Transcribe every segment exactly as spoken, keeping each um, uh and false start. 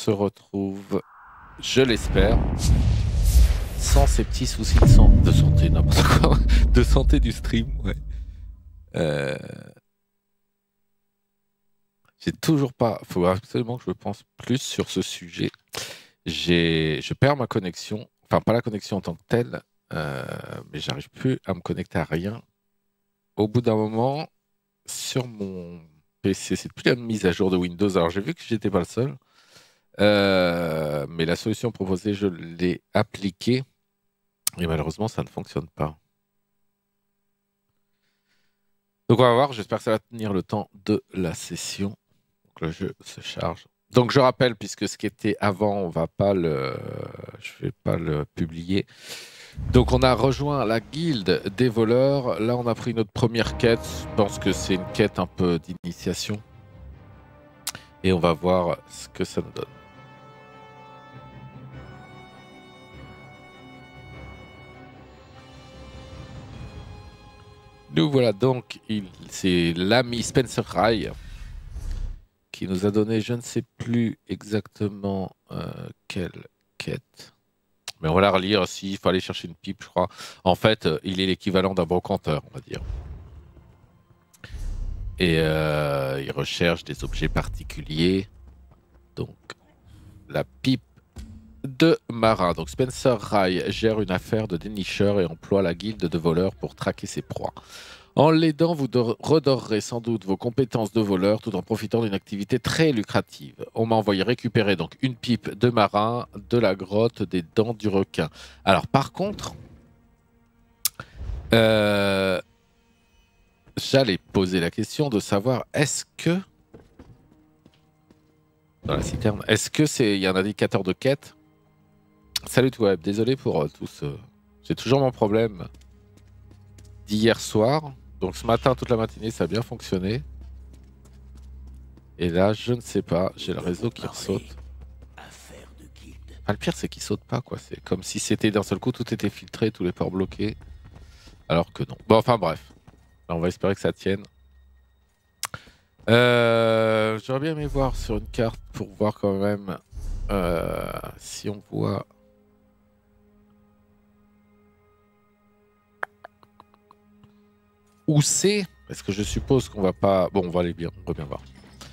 se retrouve, je l'espère, sans ces petits soucis de, san de santé, n'importe quoi, de santé du stream, ouais. Euh... J'ai toujours pas, il faut absolument que je pense plus sur ce sujet. J'ai, je perds ma connexion, enfin pas la connexion en tant que telle, euh, mais j'arrive plus à me connecter à rien. Au bout d'un moment, sur mon P C, c'est plus la mise à jour de Windows. Alors j'ai vu que j'étais pas le seul, euh, mais la solution proposée, je l'ai appliquée et malheureusement, ça ne fonctionne pas. Donc on va voir. J'espère que ça va tenir le temps de la session. Donc le jeu se charge. Donc je rappelle, puisque ce qui était avant, on va pas le, je vais pas le publier. Donc on a rejoint la guilde des voleurs. Là, on a pris notre première quête. Je pense que c'est une quête un peu d'initiation. Et on va voir ce que ça nous donne. Nous voilà donc, c'est l'ami Spencer Rai qui nous a donné, je ne sais plus exactement euh, quelle quête. Mais on va la relire, s'il faut aller chercher une pipe, je crois. En fait, euh, il est l'équivalent d'un brocanteur, on va dire. Et euh, il recherche des objets particuliers. Donc, la pipe de marin. Donc, Spencer Rai gère une affaire de dénicheur et emploie la guilde de voleurs pour traquer ses proies. En l'aidant, vous redorerez sans doute vos compétences de voleur tout en profitant d'une activité très lucrative. On m'a envoyé récupérer donc une pipe de marin de la grotte des dents du requin. Alors par contre, euh, j'allais poser la question de savoir est-ce que dans la citerne, est-ce que c'est il y a un indicateur de quête? Salut Web, désolé pour euh, tout ce, j'ai toujours mon problème d'hier soir. Donc ce matin toute la matinée ça a bien fonctionné. Et là, je ne sais pas, j'ai le réseau qui ressaute. Ah, le pire, c'est qu'il saute pas, quoi. C'est comme si c'était d'un seul coup, tout était filtré, tous les ports bloqués. Alors que non. Bon, enfin, bref. Là, on va espérer que ça tienne. Euh, J'aurais bien aimé voir sur une carte pour voir quand même euh, si on voit. Où c'est? Parce que je suppose qu'on va pas. Bon, on va aller bien, on va bien voir.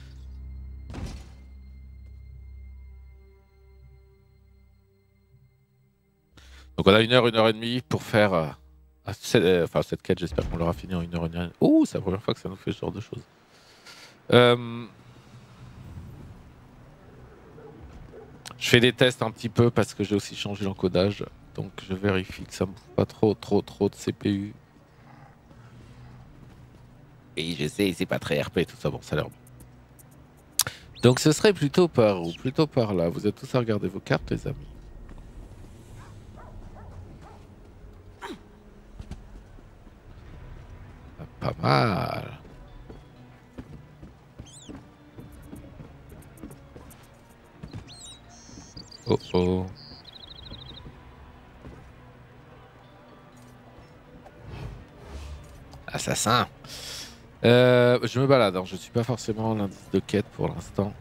Donc on a une heure, une heure et demie pour faire. Euh, cette, euh, enfin, cette quête, j'espère qu'on l'aura fini en une heure, une heure et demie. Oh, c'est la première fois que ça nous fait ce genre de choses. Euh, je fais des tests un petit peu parce que j'ai aussi changé l'encodage. Donc je vérifie que ça me bouffe pas trop, trop, trop de C P U. Et je sais, c'est pas très R P, tout ça, bon, ça a l'air bon. Donc ce serait plutôt par où? Plutôt par là. Vous êtes tous à regarder vos cartes, les amis. Ah, pas mal. Oh oh. Assassin. Euh, je me balade, hein. Je suis pas forcément l'indice de quête pour l'instant.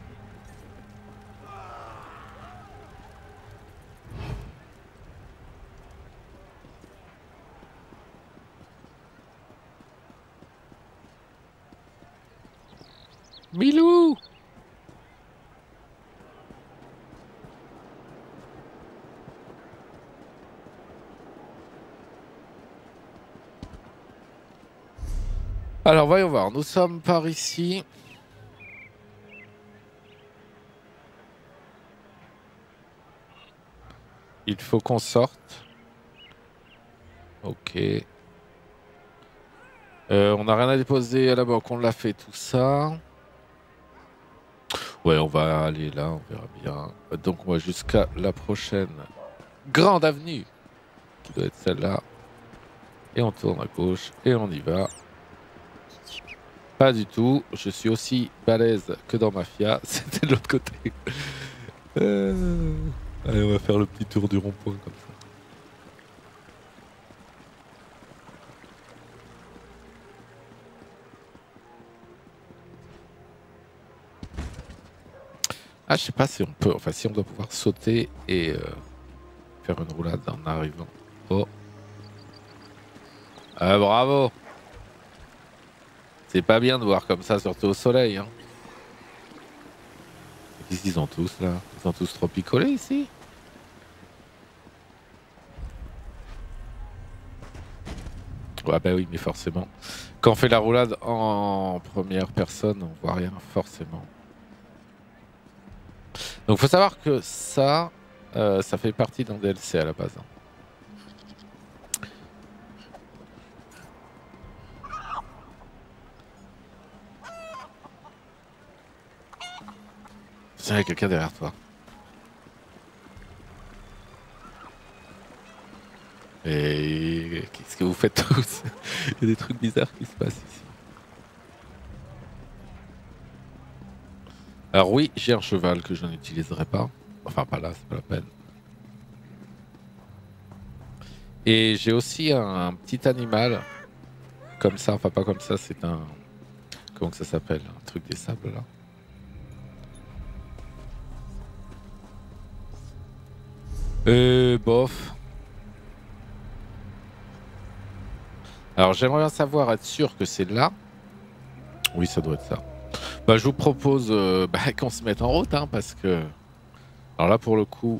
Milou! Alors voyons voir, nous sommes par ici. Il faut qu'on sorte. Ok. Euh, on n'a rien à déposer à la banque, on l'a fait tout ça. Ouais, on va aller là, on verra bien. Donc moi jusqu'à la prochaine grande avenue, qui doit être celle-là. Et on tourne à gauche et on y va. Pas du tout, je suis aussi balèze que dans Mafia, c'était de l'autre côté. Euh... Allez, on va faire le petit tour du rond-point comme ça. Ah, je sais pas si on peut. Enfin, si on doit pouvoir sauter et euh, faire une roulade en arrivant. Oh. Ah, bravo. C'est pas bien de voir comme ça, surtout au soleil. Hein. Qu'est-ce qu'ils ont tous là? Ils ont tous trop picolé ici? Ouais, bah oui, mais forcément. Quand on fait la roulade en première personne, on voit rien, forcément. Donc, faut savoir que ça, euh, ça fait partie d'un D L C à la base. Hein. Il y a quelqu'un derrière toi. Et qu'est-ce que vous faites tous? Il y a des trucs bizarres qui se passent ici. Alors oui, j'ai un cheval que je n'utiliserai pas. Enfin, pas là, c'est pas la peine. Et j'ai aussi un, un petit animal. Comme ça, enfin pas comme ça, c'est un... Comment que ça s'appelle? Un truc des sables, là. Euh, bof. Alors j'aimerais bien savoir, être sûr que c'est là. Oui, ça doit être ça. Bah, je vous propose euh, bah, qu'on se mette en route, hein, parce que... Alors là, pour le coup,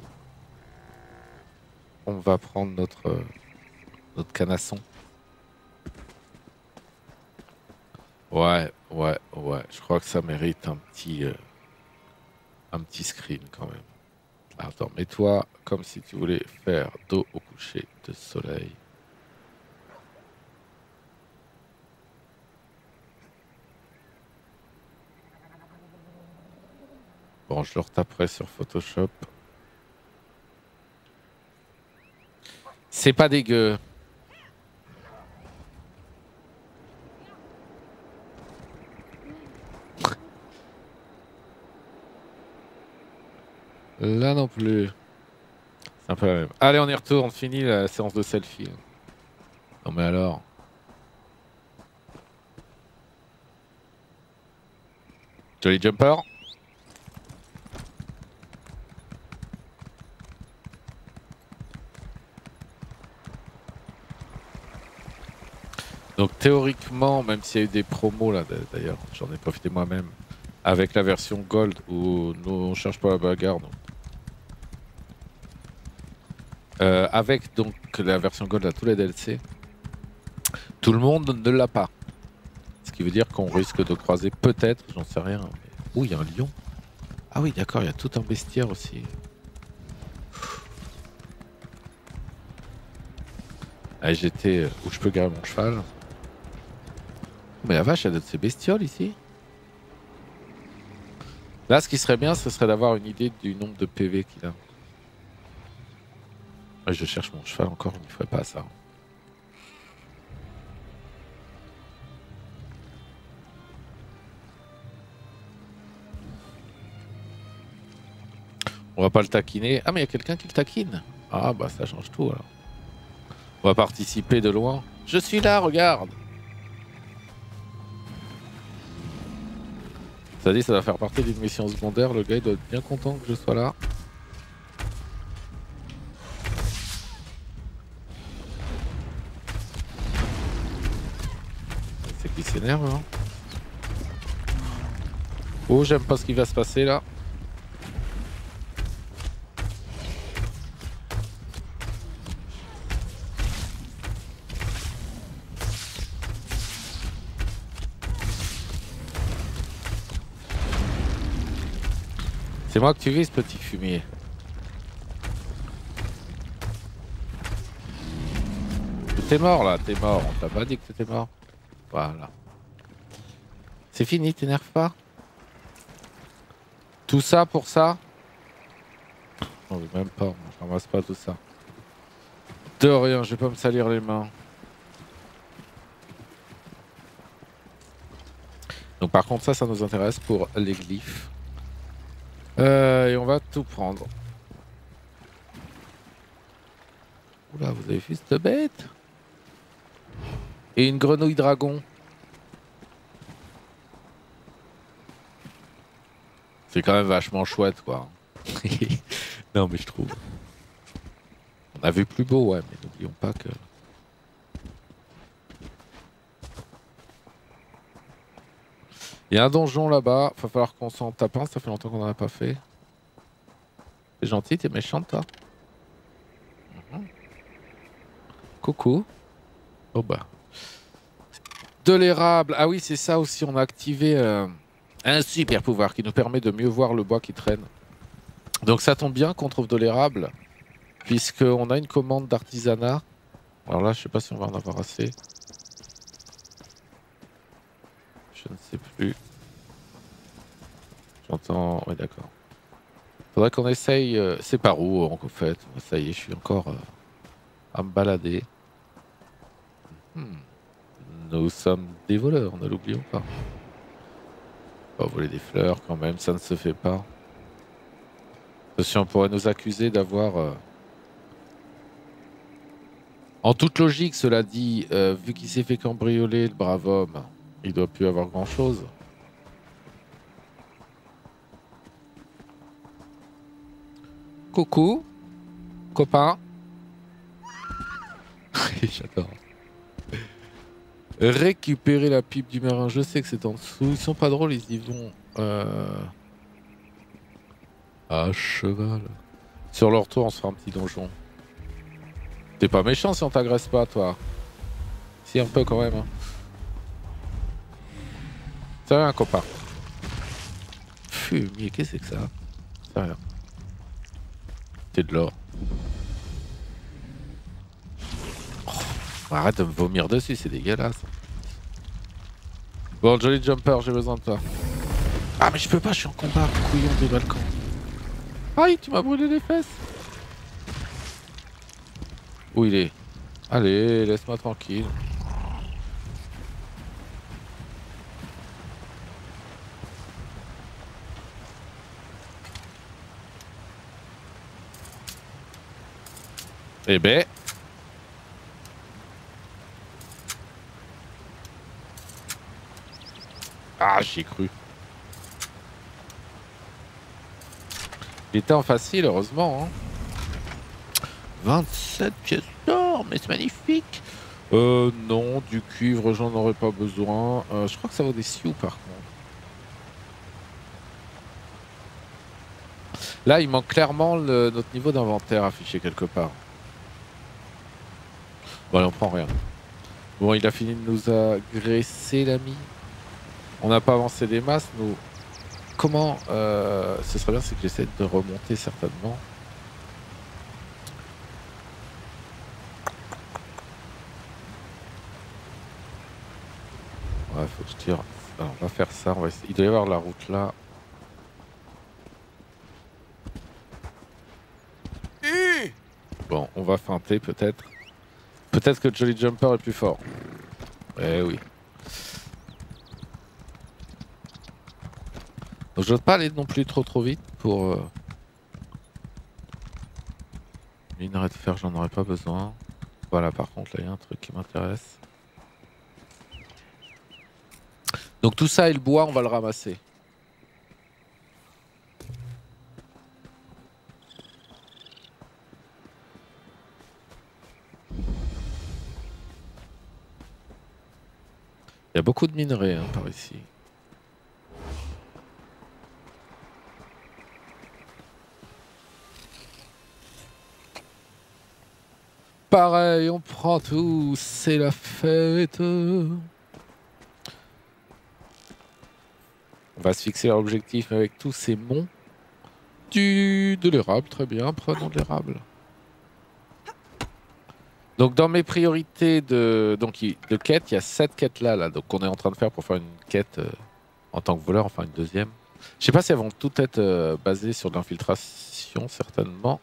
on va prendre notre, euh, notre canasson. Ouais, ouais, ouais. Je crois que ça mérite un petit, euh, un petit screen quand même. Attends, mets-toi comme si tu voulais faire dos au coucher de soleil. Bon, je le retaperai sur Photoshop. C'est pas dégueu. Là non plus. C'est un peu la même. Allez, on y retourne. Fini la séance de selfie. Non mais alors. Jolly Jumper. Donc théoriquement, même s'il y a eu des promos là, d'ailleurs, j'en ai profité moi-même, avec la version Gold où nous on cherche pas la bagarre. Donc. Euh, avec donc la version Gold à tous les D L C, tout le monde ne l'a pas. Ce qui veut dire qu'on risque de croiser peut-être, j'en sais rien. Mais... Ouh, il y a un lion. Ah oui, d'accord, il y a tout un bestiaire aussi. Ah, j'étais où je peux garer mon cheval. Mais la vache, il y a de ces bestioles ici. Là, ce qui serait bien, ce serait d'avoir une idée du nombre de P V qu'il a. Ouais, je cherche mon cheval encore, il ne ferait pas ça. On va pas le taquiner. Ah, mais il y a quelqu'un qui le taquine. Ah, bah ça change tout alors. On va participer de loin. Je suis là, regarde. Ça dit, ça va faire partie d'une mission secondaire. Le gars, il doit être bien content que je sois là. C'est qui s'énerve, hein. Oh, j'aime pas ce qui va se passer là. C'est moi que tu vises, petit fumier. T'es mort là, t'es mort. On t'a pas dit que t'étais mort. Voilà. C'est fini, t'énerve pas. Tout ça pour ça? Non, mais même pas, je ramasse pas tout ça. De rien, je vais pas me salir les mains. Donc par contre ça, ça nous intéresse pour les glyphes. Euh, et on va tout prendre. Oula, vous avez vu cette bête? Et une grenouille dragon. C'est quand même vachement chouette, quoi. Non, mais je trouve. On a vu plus beau, ouais, mais n'oublions pas que... Il y a un donjon là-bas, va falloir qu'on s'en tape un, ça fait longtemps qu'on n'en a pas fait. T'es gentil, t'es méchante, toi. Mhm. Coucou. Oh bah. De l'érable. Ah oui, c'est ça aussi, on a activé euh, un super pouvoir qui nous permet de mieux voir le bois qui traîne. Donc ça tombe bien qu'on trouve de l'érable, puisqu'on a une commande d'artisanat. Alors là, je sais pas si on va en avoir assez. Je ne sais plus. J'entends... Oui, d'accord. Faudrait qu'on essaye... euh, C'est par où, en fait? Ça y est, je suis encore euh, à me balader. Hmm. Nous sommes des voleurs, ne l'oublions pas. Pas voler des fleurs quand même, ça ne se fait pas. Si on pourrait nous accuser d'avoir... euh, En toute logique, cela dit, euh, vu qu'il s'est fait cambrioler, le brave homme, il doit plus avoir grand-chose. Coucou, copain. J'adore. Récupérer la pipe du marin, je sais que c'est en dessous. Ils sont pas drôles, ils y vont euh... à cheval. Sur leur tour, on se fera un petit donjon. T'es pas méchant si on t'agresse pas, toi. Si, un peu quand même. Hein. C'est rien, copain. Fumier, qu'est-ce que c'est que ça? C'est rien. C'est de l'or. Oh, arrête de me vomir dessus, c'est dégueulasse. Bon, Jolly Jumper, j'ai besoin de toi. Ah, mais je peux pas, je suis en combat, couillon des Balkans. Aïe, tu m'as brûlé les fesses. Où il est? Allez, laisse-moi tranquille. Eh ben. Ah, j'y ai cru. Il était en facile, heureusement. Hein. vingt-sept pièces d'or, mais c'est magnifique. Euh, non, du cuivre, j'en aurais pas besoin. Euh, je crois que ça vaut des sioux, par contre. Là, il manque clairement le, notre niveau d'inventaire affiché quelque part. Bon, allez, on prend rien. Bon, il a fini de nous agresser, l'ami. On n'a pas avancé des masses, nous. Comment euh, ce serait bien, c'est que j'essaie de remonter certainement. Ouais, faut que je tire. Alors, on va faire ça. On va essayer... Il doit y avoir la route là. Bon, on va feinter peut-être. Peut-être que Jolly Jumper est plus fort. Eh oui. Donc je ne veux pas aller non plus trop trop vite pour... Euh... Minerai de fer, j'en aurais pas besoin. Voilà, par contre, là, il y a un truc qui m'intéresse. Donc tout ça et le bois, on va le ramasser. Il y a beaucoup de minerais hein, par ici. Pareil, on prend tout, c'est la fête. On va se fixer l'objectif avec tous ces monts. Du, de l'érable, très bien, prenons de l'érable. Donc dans mes priorités de, donc, de quête, il y a cette quête là, là donc on est en train de faire pour faire une quête euh, en tant que voleur, enfin une deuxième. Je sais pas si elles vont toutes être euh, basées sur l'infiltration, certainement.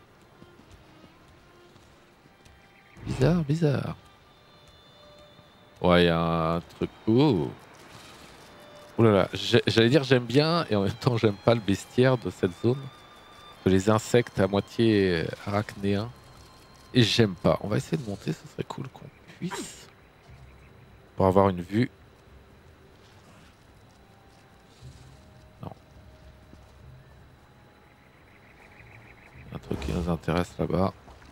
Bizarre, bizarre. Ouais, il y a un truc... Ouh. Ouh là là, j'allais dire j'aime bien et en même temps j'aime pas le bestiaire de cette zone. Les insectes à moitié arachnéens. Et j'aime pas. On va essayer de monter, ce serait cool qu'on puisse. Pour avoir une vue. Non. Un truc qui nous intéresse là-bas.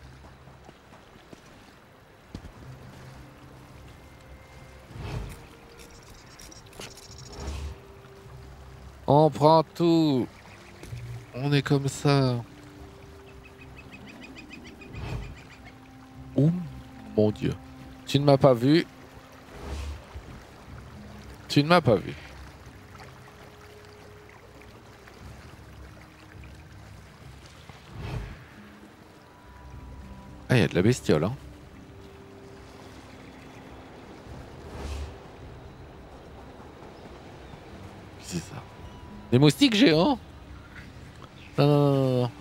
On prend tout. On est comme ça. Oh mon Dieu. Tu ne m'as pas vu. Tu ne m'as pas vu. Ah, il y a de la bestiole, hein. Qu'est-ce que c'est ça? Des moustiques géants? Non, non, non, non.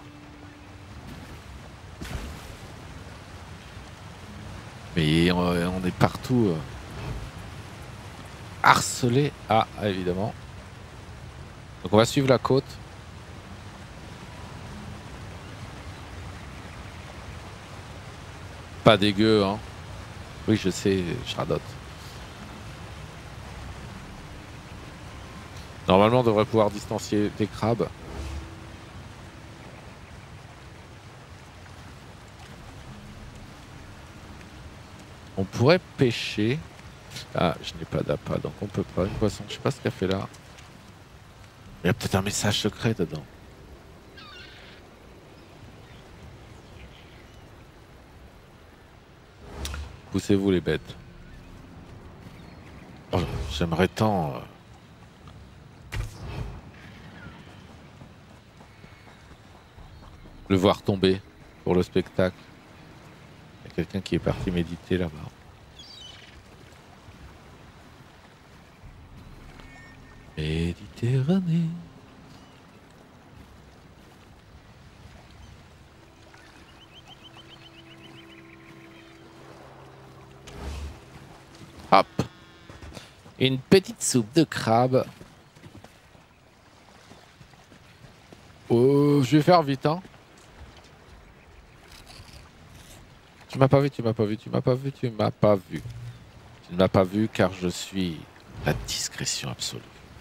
Mais on, on est partout. Euh, harcelé. Ah, évidemment. Donc on va suivre la côte. Pas dégueu, hein. Oui, je sais, je radote. Normalement, on devrait pouvoir distancier des crabes. On pourrait pêcher. Ah, je n'ai pas d'appât, donc on peut pas. Une poisson, je sais pas ce qu'elle fait là. Il y a peut-être un message secret dedans. Poussez-vous les bêtes. Oh, j'aimerais tant... Euh... le voir tomber pour le spectacle. Il y a quelqu'un qui est parti méditer là-bas. Méditerranée. Hop. Une petite soupe de crabe. Oh, je vais faire vite, hein. Tu m'as pas vu, tu m'as pas vu, tu m'as pas vu, tu m'as pas vu. Tu ne m'as pas vu car je suis la discrétion absolue.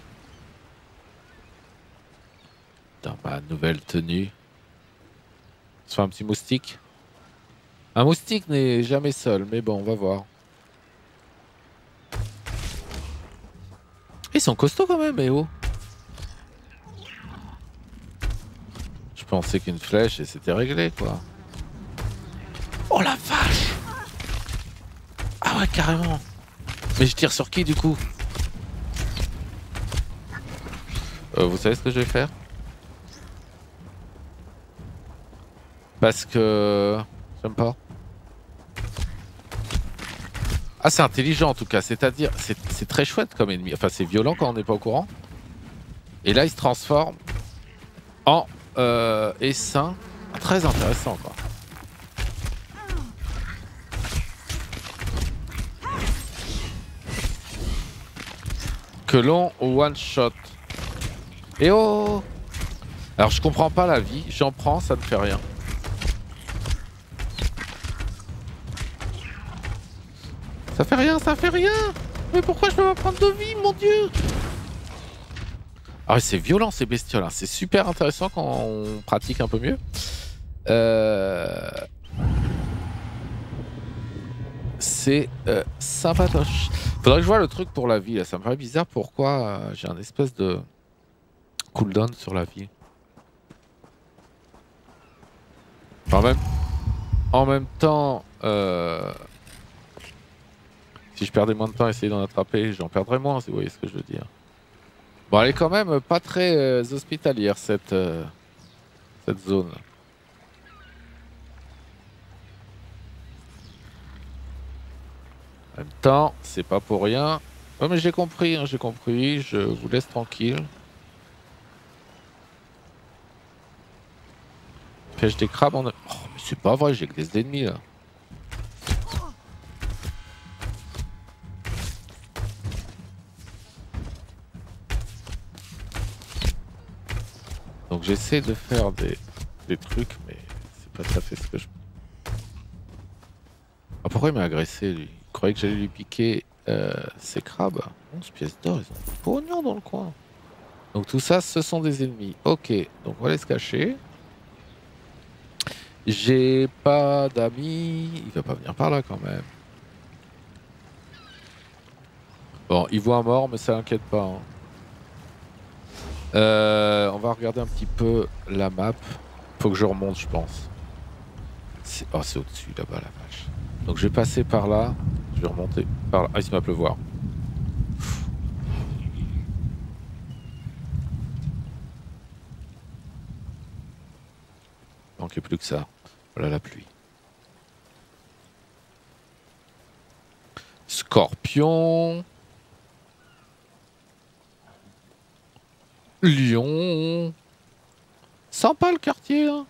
Dans ma nouvelle tenue. Se fait un petit moustique. Un moustique n'est jamais seul, mais bon, on va voir. Ils sont costauds quand même, eh oh. Je pensais qu'une flèche et c'était réglé, quoi. Oh la vache! Ah ouais, carrément. Mais je tire sur qui du coup? euh, Vous savez ce que je vais faire? Parce que... J'aime pas. Ah, c'est intelligent en tout cas, c'est-à-dire, c'est très chouette comme ennemi. Enfin, c'est violent quand on n'est pas au courant. Et là, il se transforme en euh, essaim. Très intéressant, quoi. Que l'on one-shot. Et oh! Alors, je comprends pas la vie. J'en prends, ça ne fait rien. Ça fait rien, ça fait rien! Mais pourquoi je peux pas prendre de vie, mon Dieu? Ah ouais, c'est violent ces bestioles, hein. C'est super intéressant quand on pratique un peu mieux. Euh... C'est euh, sympatoche. Faudrait que je vois le truc pour la vie, là. Ça me paraît bizarre pourquoi euh, j'ai un espèce de cooldown sur la vie. Enfin, même... En même temps... Euh... Si je perdais moins de temps à essayer d'en attraper, j'en perdrais moins, si vous voyez ce que je veux dire. Bon, elle est quand même pas très euh, hospitalière, cette, euh, cette zone. En même temps, c'est pas pour rien. Oh, mais j'ai compris, hein, j'ai compris, je vous laisse tranquille. Pêche des crabes en... Oh, mais c'est pas vrai, j'ai que des ennemis, là. Donc j'essaie de faire des, des trucs, mais c'est pas tout à fait ce que je... Ah, pourquoi il m'a agressé, lui? Il croyait que j'allais lui piquer euh, ses crabes. onze pièces d'or, ils ont du pognon dans le coin. Donc tout ça, ce sont des ennemis. Ok, donc on va aller se cacher. J'ai pas d'amis. Il va pas venir par là quand même. Bon, il voit un mort, mais ça l'inquiète pas. Hein. Euh, on va regarder un petit peu la map. Faut que je remonte, je pense. Oh, c'est au-dessus là-bas, la vache. Donc je vais passer par là. Je vais remonter par là. Ah, il se met à pleuvoir. Il manquait plus que ça. Voilà la pluie. Scorpion. Lion. Sympa le quartier, hein.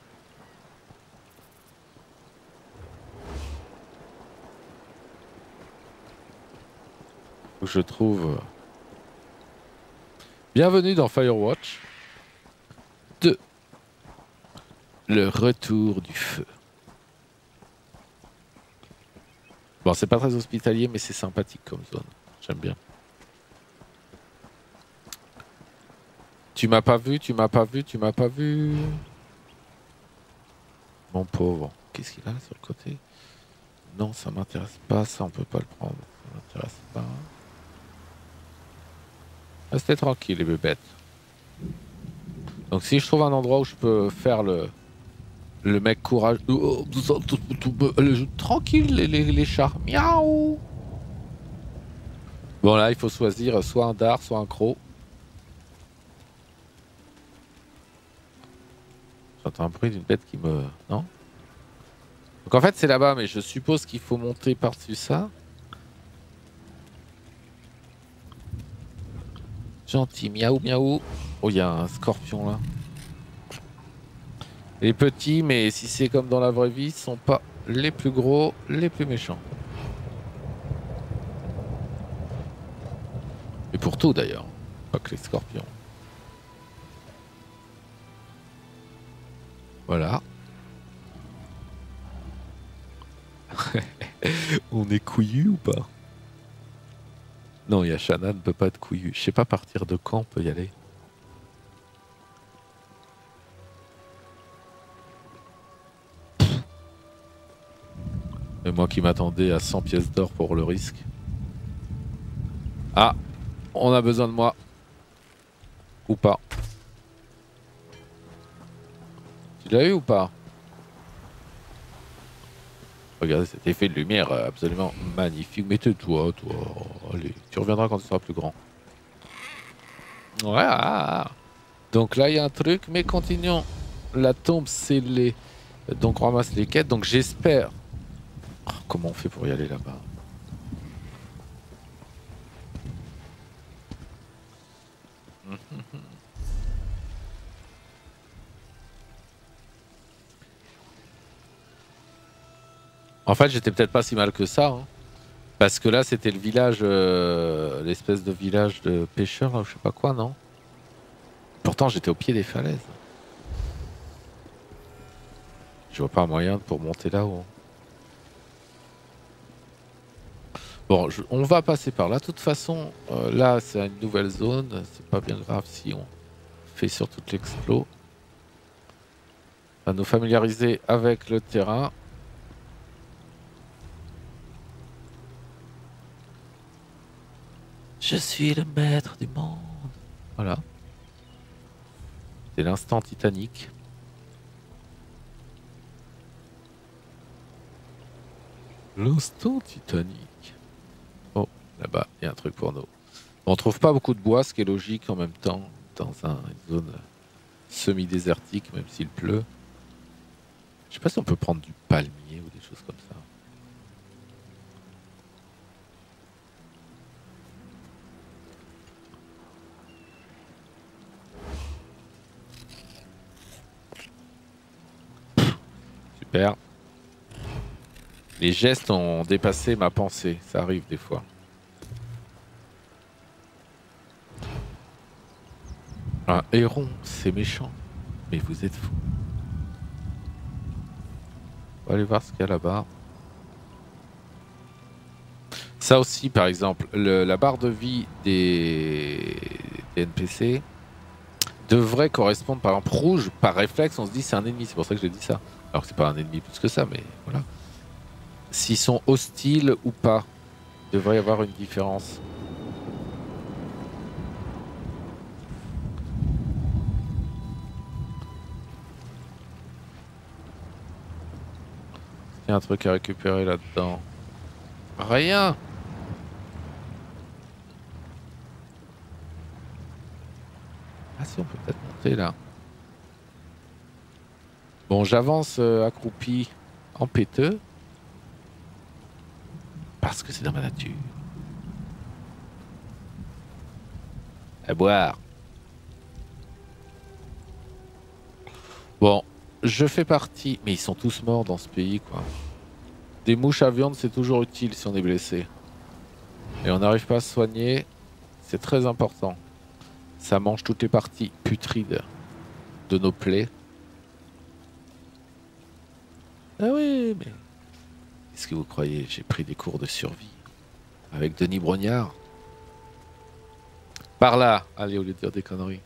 Je trouve. Bienvenue dans Firewatch deux. Le retour du feu. Bon, c'est pas très hospitalier, mais c'est sympathique comme zone. J'aime bien. Tu m'as pas vu, tu m'as pas vu, tu m'as pas vu. Mon pauvre. Qu'est-ce qu'il a sur le côté? Non, ça m'intéresse pas, ça on peut pas le prendre. Ça m'intéresse pas. Restez tranquille les bébêtes. Donc si je trouve un endroit où je peux faire le le mec courage. Tranquille les, les, les chats. Miaou. Bon là il faut choisir soit un dard, soit un croc. J'entends un bruit d'une bête qui me... Non? Donc en fait c'est là-bas, mais je suppose qu'il faut monter par-dessus ça. Gentil, miaou miaou. Oh, il y a un scorpion là. Les petits, mais si c'est comme dans la vraie vie, sont pas les plus gros, les plus méchants. Et pour tout d'ailleurs, pas que les scorpions. Voilà. On est couillu ou pas? Non, Yashana ne peut pas être couillu. Je sais pas partir de quand on peut y aller. Et moi qui m'attendais à cent pièces d'or pour le risque. Ah, on a besoin de moi. Ou pas. Tu l'as eu ou pas? Regardez cet effet de lumière absolument magnifique. Mais tais-toi, toi. Allez, tu reviendras quand tu seras plus grand. Voilà. Donc là, il y a un truc, mais continuons. La tombe scellée. Donc on ramasse les quêtes. Donc j'espère... Oh, comment on fait pour y aller là-bas? En fait, j'étais peut-être pas si mal que ça. Hein. Parce que là, c'était le village... Euh, l'espèce de village de pêcheurs, là, je sais pas quoi, non? Pourtant, j'étais au pied des falaises. Je vois pas un moyen pour monter là-haut. Bon, je, on va passer par là. De toute façon, euh, là, c'est une nouvelle zone. C'est pas bien grave si on fait sur toute l'explo. On va nous familiariser avec le terrain. Je suis le maître du monde. Voilà. C'est l'instant Titanic. L'instant Titanic. Oh, là-bas, il y a un truc pour nous. On trouve pas beaucoup de bois, ce qui est logique en même temps, dans un, une zone semi-désertique, même s'il pleut. Je sais pas si on peut prendre du palmier ou des choses comme ça. Super. Les gestes ont dépassé ma pensée, ça arrive des fois. Un héron, c'est méchant. Mais vous êtes fous. On va aller voir ce qu'il y a là-bas. Ça aussi, par exemple, le, la barre de vie des, des N P C devrait correspondre. Par exemple, rouge, par réflexe, on se dit c'est un ennemi. C'est pour ça que j'ai dit ça. Alors que c'est pas un ennemi plus que ça, mais voilà. S'ils sont hostiles ou pas, il devrait y avoir une différence. Il y a un truc à récupérer là-dedans. Rien. Ah si, on peut peut-être monter là. Bon, j'avance euh, accroupi en péteux. Parce que c'est dans ma nature. À boire. Bon, je fais partie... Mais ils sont tous morts dans ce pays, quoi. Des mouches à viande, c'est toujours utile si on est blessé. Et on n'arrive pas à se soigner. C'est très important. Ça mange toutes les parties putrides de nos plaies. Ah oui, mais... Qu'est-ce que vous croyez? J'ai pris des cours de survie. Avec Denis Brognard. Par là. Allez, au lieu de dire des conneries.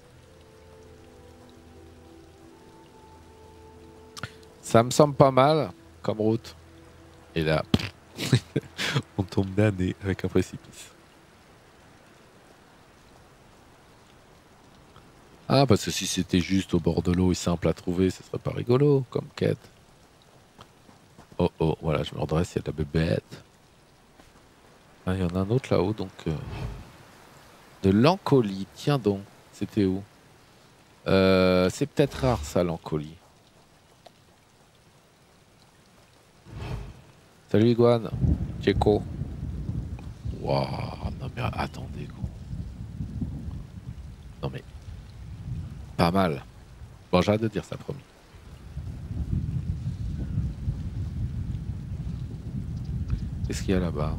Ça me semble pas mal comme route. Et là, on tombe d'année avec un précipice. Ah, parce que si c'était juste au bord de l'eau et simple à trouver, ce serait pas rigolo comme quête. Oh oh, voilà, je me redresse, il y a de la bébête. Ah, il y en a un autre là-haut, donc... Euh... De l'encolie, tiens donc. C'était où? euh, C'est peut-être rare ça, l'encolie. Salut Iguane. Tchéco. Waouh, non mais attendez gros. Non mais... Pas mal. Bon, j'arrête de dire ça, promis. Qu'est-ce qu'il y a là-bas?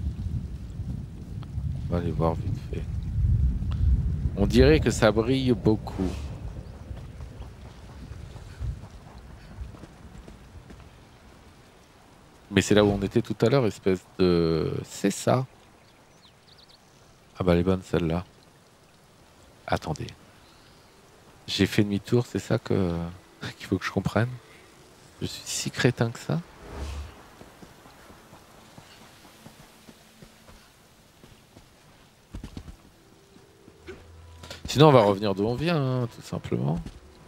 On va aller voir vite fait. On dirait que ça brille beaucoup. Mais c'est là où on était tout à l'heure, espèce de... C'est ça. Ah bah elle est bonne celle-là. Attendez. J'ai fait demi-tour, c'est ça que qu'il faut que je comprenne. Je suis si crétin que ça. Sinon on va revenir d'où on vient, hein, tout simplement.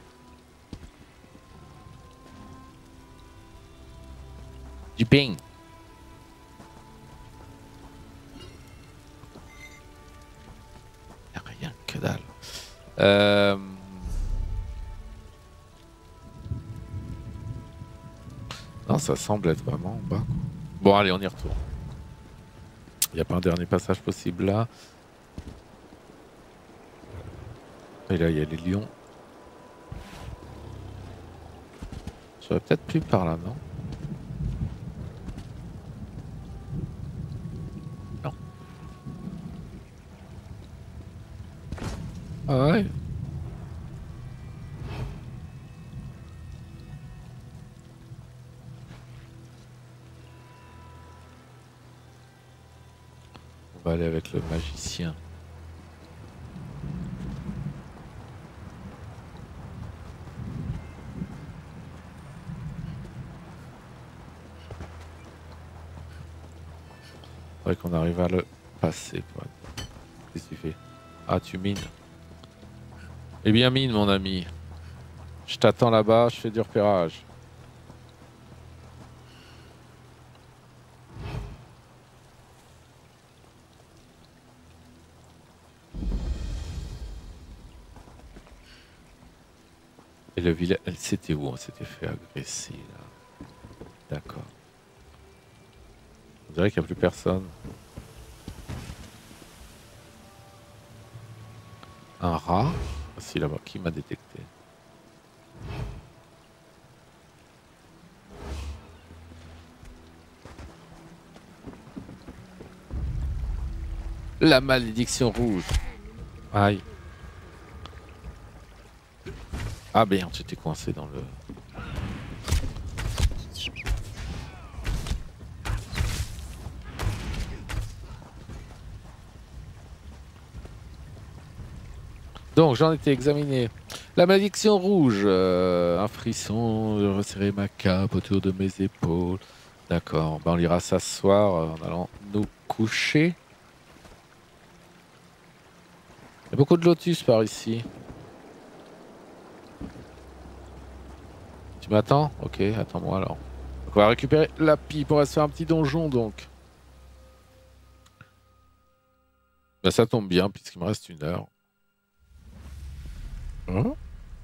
Du ping. Y'a rien, que dalle. Euh... Non, ça semble être vraiment en bas, quoi. Bon, allez, on y retourne. Il n'y a pas un dernier passage possible là. Et là, il y a les lions. J'aurais peut-être pu par là, non? Non. Ah ouais. On va aller avec le magicien. Faudrait qu'on arrive à le passer. Qu'est-ce que tu fais? Ah, tu mines. Eh bien, mine, mon ami. Je t'attends là-bas, je fais du repérage. Et le village, c'était où on s'était fait agresser là? D'accord. On dirait qu'il n'y a plus personne. Un rat? Ah, si, là-bas, qui m'a détecté? La malédiction rouge. Aïe. Ah merde, j'étais coincé dans le... Donc j'en étais examiné. La malédiction rouge. Euh, un frisson, je resserrer ma cape autour de mes épaules. D'accord, ben, on ira s'asseoir euh, en allant nous coucher. Il y a beaucoup de lotus par ici. Tu m'attends? Ok, attends-moi alors. Donc on va récupérer la pipe, on va se faire un petit donjon donc. Ben, ça tombe bien puisqu'il me reste une heure. Hein?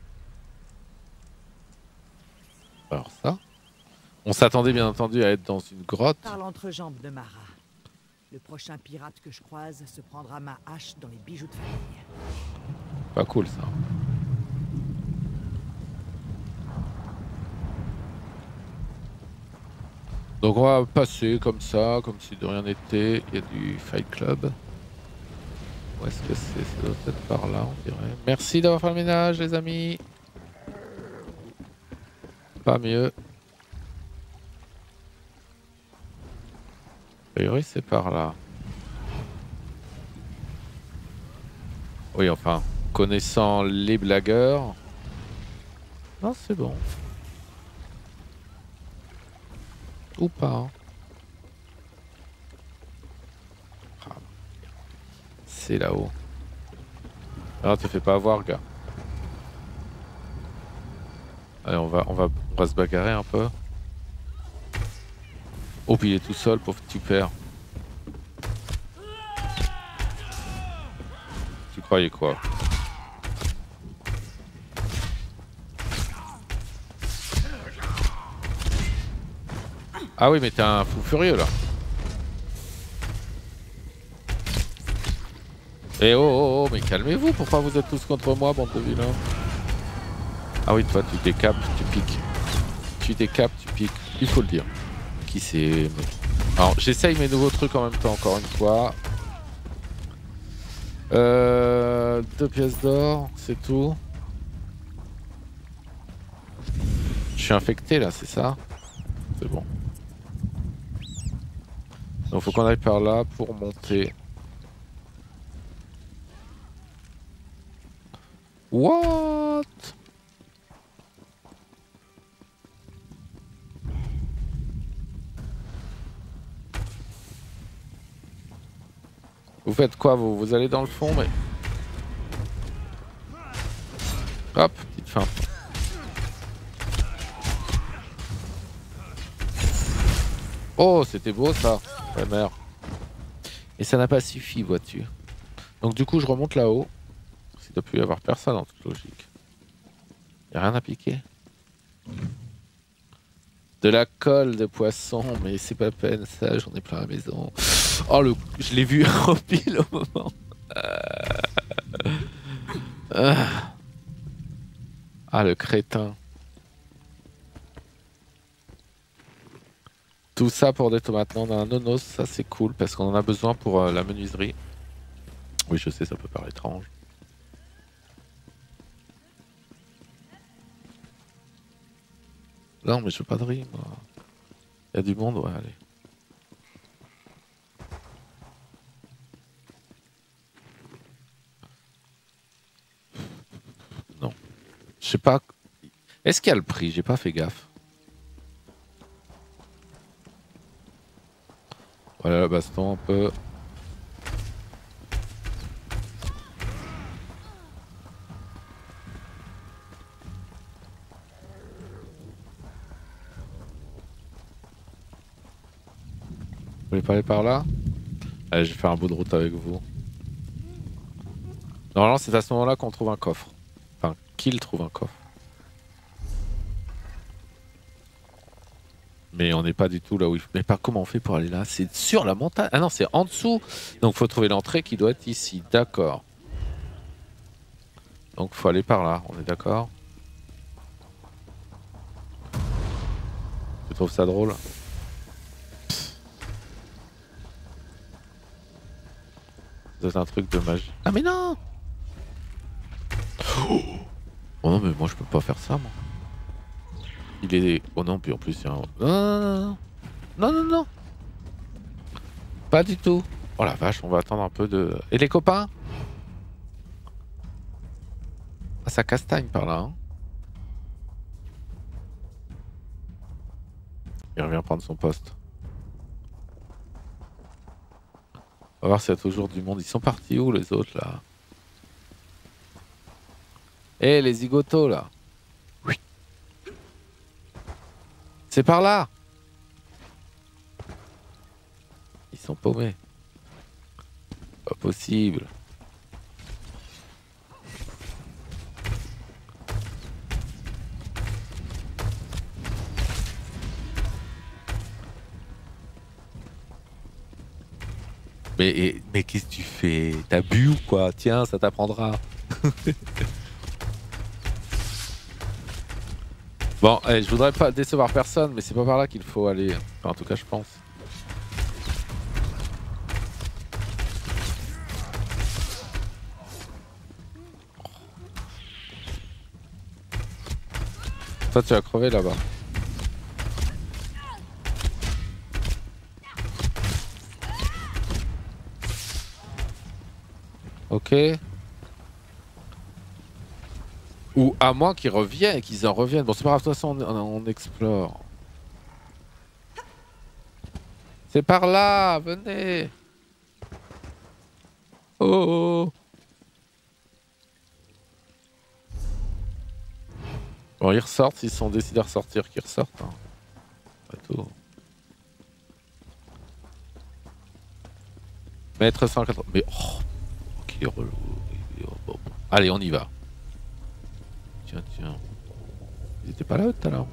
Alors ça. On s'attendait bien entendu à être dans une grotte. Par l'entrejambe de Mara. Le prochain pirate que je croise se prendra ma hache dans les bijoux de famille. Pas cool ça. Donc on va passer comme ça, comme si de rien n'était. Il y a du Fight Club. Où est-ce que c'est? Ça doit être par là, on dirait. Merci d'avoir fait le ménage, les amis. Pas mieux. A priori, c'est par là. Oui, enfin, connaissant les blagueurs. Non, c'est bon. Ou pas. Hein. Ah. C'est là-haut. Ah, te fais pas avoir, gars. Allez, on va, on va, on va se bagarrer un peu. Oh, puis il est tout seul, pauvre petit père. Tu croyais quoi? Ah oui, mais t'es un fou furieux là. Eh oh oh oh, mais calmez-vous, pourquoi vous êtes tous contre moi, bande de vilains? Ah oui, toi, tu décapes, tu piques. Tu décapes, tu piques, il faut le dire. Qui c'est? Alors, j'essaye mes nouveaux trucs en même temps, encore une fois. Euh, deux pièces d'or, c'est tout. Je suis infecté là, c'est ça? C'est bon. Donc faut qu'on aille par là pour monter. What? Vous faites quoi vous? Vous allez dans le fond mais... Hop, petite fin. Oh, c'était beau ça, la mère. Et ça n'a pas suffi, vois-tu. Donc du coup, je remonte là-haut. Il doit plus y avoir personne en toute logique. Y a rien à piquer. De la colle de poisson, mais c'est pas peine, ça, j'en ai plein à la maison. Oh, le... je l'ai vu en pile au moment. Ah, ah le crétin. Tout ça pour des tomates. Non, on a un nonos, ça c'est cool parce qu'on en a besoin pour euh, la menuiserie. Oui, je sais, ça peut paraître étrange. Non, mais je veux pas de riz, moi. Il y a du monde, ouais, allez. Non. Je sais pas. Est-ce qu'il y a le prix? J'ai pas fait gaffe. Voilà, le baston un peu. Vous voulez pas aller par là? Allez, je vais faire un bout de route avec vous. Normalement, c'est à ce moment-là qu'on trouve un coffre. Enfin, qu'il trouve un coffre. Mais on n'est pas du tout là où il faut. Mais pas comment on fait pour aller là? C'est sur la montagne. Ah non, c'est en dessous. Donc faut trouver l'entrée qui doit être ici. D'accord. Donc faut aller par là. On est d'accord? Tu trouves ça drôle? C'est un truc de magie. Ah mais non! Oh non mais moi je peux pas faire ça moi. Il est... Oh non, puis en plus il y a un... Non, non, non, non, non. Pas du tout. Oh la vache, on va attendre un peu de... Et les copains? ça castagne par là. Hein. Il revient prendre son poste. On va voir s'il y a toujours du monde. Ils sont partis où les autres là? Eh hey, les zigotos là. Oui. C'est par là. Ils sont paumés. Pas possible. Mais, mais qu'est-ce que tu fais? T'as bu ou quoi? Tiens, ça t'apprendra. Bon, eh, je voudrais pas décevoir personne, mais c'est pas par là qu'il faut aller. Enfin, en tout cas, je pense. Toi, tu vas crever là-bas. Ok. Ou à moins qu'ils reviennent, qu'ils en reviennent. Bon, c'est pas grave, de toute façon, on, on, on explore. C'est par là, venez. Oh, oh. Bon, ils ressortent, s'ils sont décidés à ressortir, qu'ils ressortent. Hein. Pas tout. Mètre cent quatre-vingts. Mais oh, qu'il est relou. Bon. Allez, on y va. Tiens, tiens. Ils étaient pas là tout à l'heure.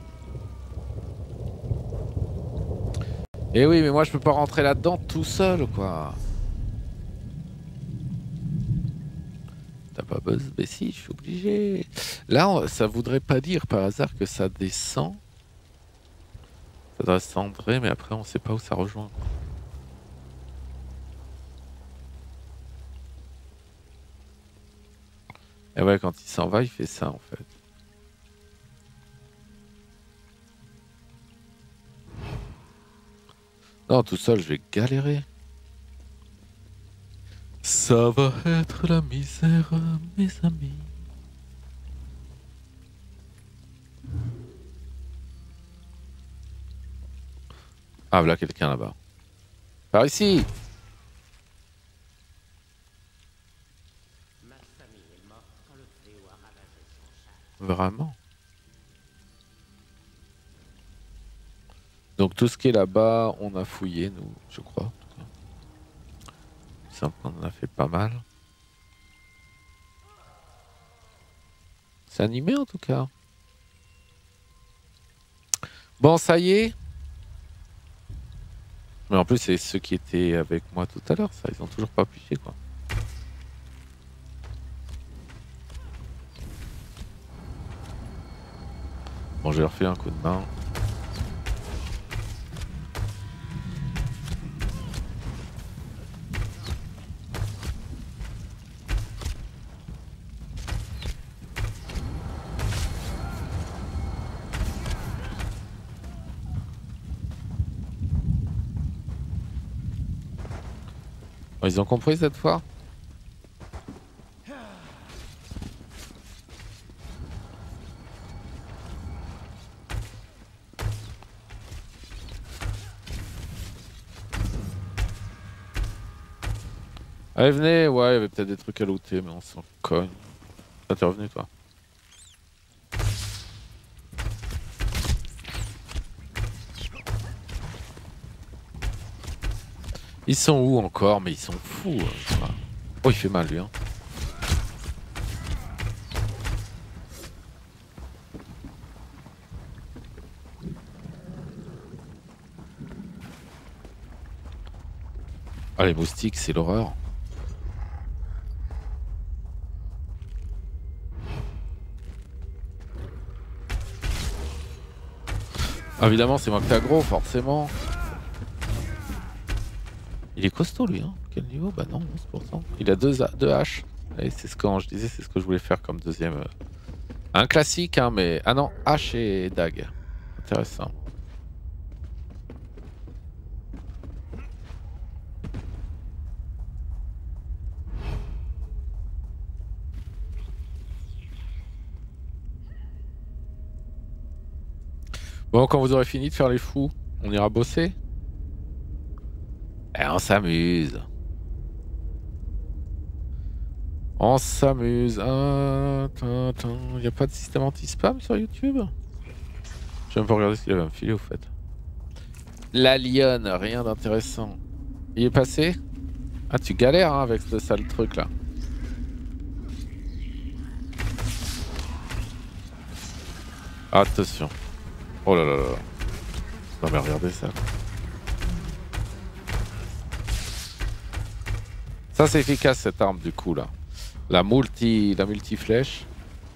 Eh oui, mais moi je peux pas rentrer là-dedans tout seul, quoi. T'as pas besoin. Mais si, je suis obligé. Là, on... ça voudrait pas dire par hasard que ça descend. Ça doit cendrer, mais après on sait pas où ça rejoint. Et ouais, quand il s'en va, il fait ça en fait. Non, tout seul, je vais galérer. Ça va être la misère, mes amis. Ah, voilà quelqu'un là-bas. Par ici. Vraiment. Donc tout ce qui est là-bas, on a fouillé, nous, je crois. Ça, on en a fait pas mal. C'est animé en tout cas. Bon, ça y est. Mais en plus, c'est ceux qui étaient avec moi tout à l'heure, ça, ils ont toujours pas piché, quoi. Bon, je vais leur filer un coup de main. Bon, ils ont compris cette fois? Allez, venez, ouais, il y avait peut-être des trucs à looter, mais on s'en cogne. Ah, t'es revenu, toi? Ils sont où encore? Mais ils sont fous. Hein. Oh, il fait mal, lui. Hein. Ah, les moustiques, c'est l'horreur. Ah, évidemment, c'est moi que t'as gros, forcément. Il est costaud, lui. Hein. Quel niveau? Bah non, onze pour cent. Il a deux, deux haches. Et c'est ce que je disais, c'est ce que je voulais faire comme deuxième. Euh... Un classique, hein, mais... Ah non, hache et dague. Intéressant. Bon, quand vous aurez fini de faire les fous, on ira bosser. Et on s'amuse. On s'amuse. Ah, il n'y a pas de système anti-spam sur YouTube? Je vais même pas regarder ce qu'il avait à me filer au fait. La lionne, rien d'intéressant. Il est passé? Ah, tu galères hein, avec ce sale truc là. Attention. Oh là là là là. Non mais regardez ça. Ça c'est efficace cette arme du coup là. La multi, la multi-flèche.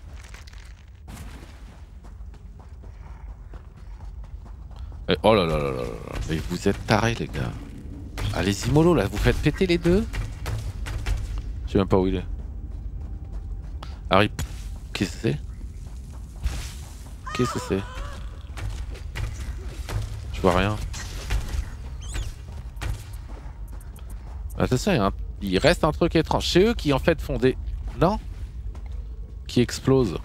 Et oh là là là là là. Mais vous êtes tarés les gars. Allez-y mollo là, vous faites péter les deux. Je sais même pas où il est. Harry. Qu'est-ce que c'est? Qu'est-ce que c'est? Je vois rien. Attention, il, y a un... il reste un truc étrange. C'est eux qui en fait font des... Non? Qui explosent.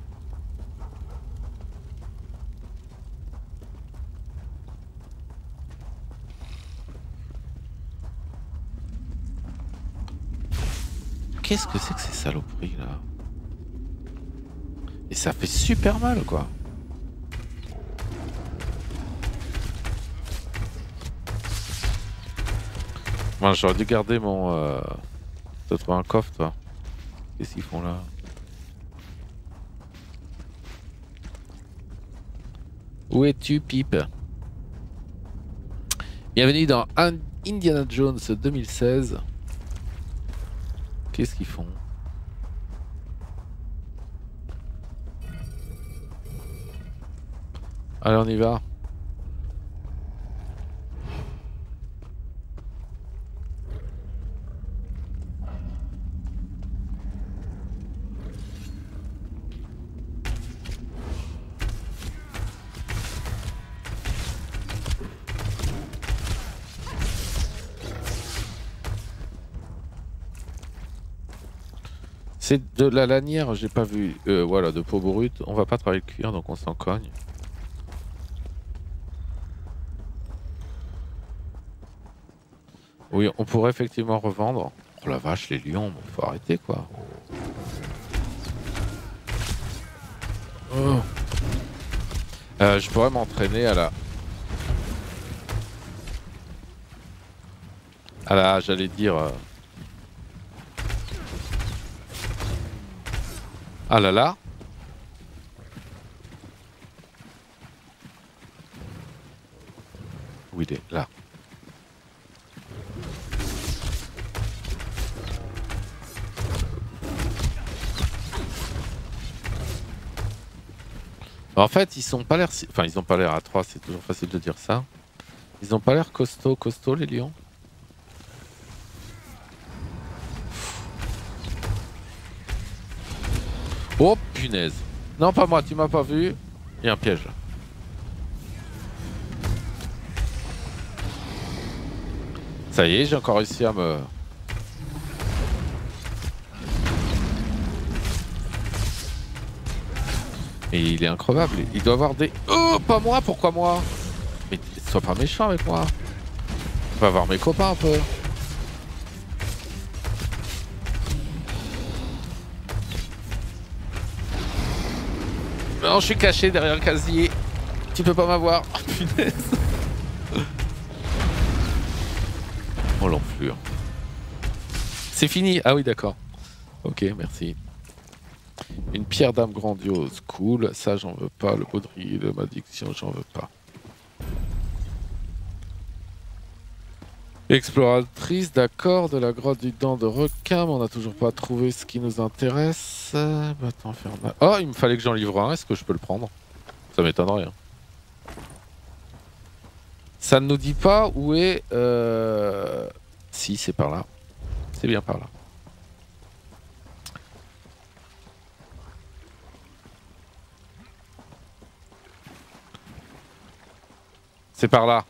Qu'est-ce que c'est que ces saloperies là? Et ça fait super mal quoi. Moi j'aurais dû garder mon... Euh... T'as trouvé un coffre toi? Qu'est-ce qu'ils font là? Où es-tu Pipe? Bienvenue dans Indiana Jones deux mille seize. Qu'est-ce qu'ils font? Allez on y va. C'est de la lanière, j'ai pas vu. Euh, voilà, de peau brute. On va pas travailler le cuir donc on s'en cogne. Oui, on pourrait effectivement revendre. Oh la vache, les lions, bon, faut arrêter quoi. Oh. Euh, je pourrais m'entraîner à la... À la, j'allais dire... Euh... Ah là là. Où il est? Là. En fait, ils sont pas l'air... Enfin, ils ont pas l'air à trois, c'est toujours facile de dire ça. Ils ont pas l'air costaud, costaud les lions. Oh punaise. Non, pas moi, tu m'as pas vu. Il y a un piège. Ça y est, j'ai encore réussi à me... Et il est increvable. Il doit avoir des... Oh, pas moi, pourquoi moi? Mais sois pas méchant avec moi. Va voir mes copains un peu. Non, je suis caché derrière le casier. Tu peux pas m'avoir. Oh punaise. Oh l'enflure. C'est fini. Ah oui, d'accord. Ok, merci. Une pierre d'âme grandiose. Cool. Ça, j'en veux pas. Le baudrier de malédiction, j'en veux pas. Exploratrice, d'accord. De la grotte du dent de requin. Mais on n'a toujours pas trouvé ce qui nous intéresse. Bâton infernal. Oh, il me fallait que j'en livre un. Est-ce que je peux le prendre? Ça m'étonnerait. Hein. Ça ne nous dit pas où est... Euh... Si, c'est par là. C'est bien par là. C'est par là.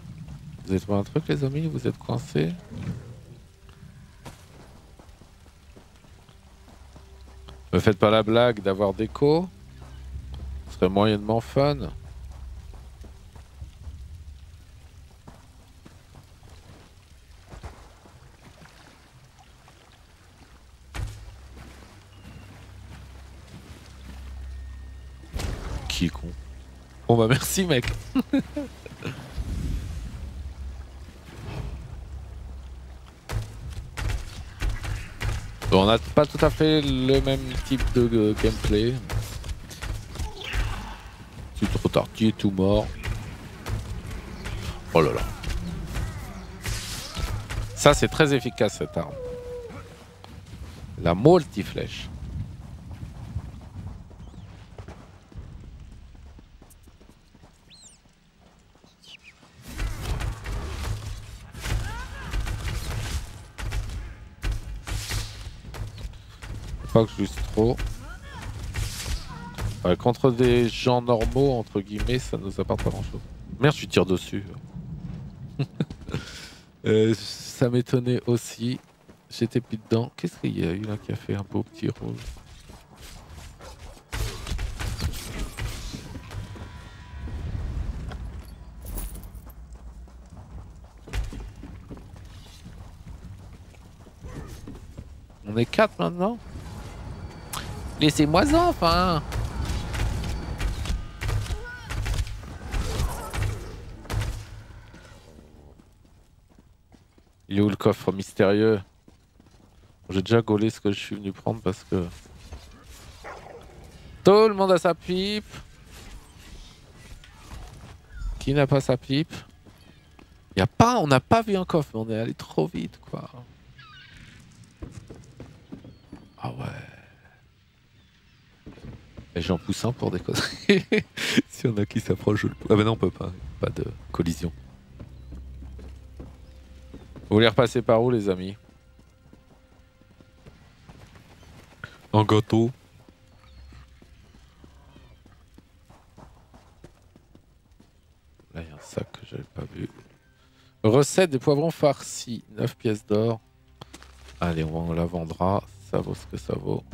Vous avez trouvé un truc les amis? Vous êtes coincés? Me faites pas la blague d'avoir d'écho. Ce serait moyennement fun. Qui est con. Bon bah merci mec. Bon, on n'a pas tout à fait le même type de euh, gameplay. C'est trop tard, qui est tout mort. Oh là là. Ça c'est très efficace cette arme. La multi-flèche. Pas que je juste trop. Ouais, contre des gens normaux, entre guillemets, ça nous apporte pas grand chose. Merde, je tire dessus. euh, ça m'étonnait aussi. J'étais plus dedans. Qu'est-ce qu'il y a eu là qui a fait un beau petit rouge? On est quatre maintenant? Laissez-moi ça, enfin! Il est où le coffre mystérieux? J'ai déjà gaulé ce que je suis venu prendre parce que... Tout le monde a sa pipe. Qui n'a pas sa pipe? Y a pas, on n'a pas vu un coffre, mais on est allé trop vite, quoi. Ah ouais. Et j'en pousse un pour des conneries. Si on a qui s'approche, je le pousse. Ah bah non, on peut pas. Pas de collision. Vous voulez repasser par où, les amis? En gâteau. Là, il y a un sac que j'avais pas vu. Recette des poivrons farcis. neuf pièces d'or. Allez, on la vendra. Ça vaut ce que ça vaut.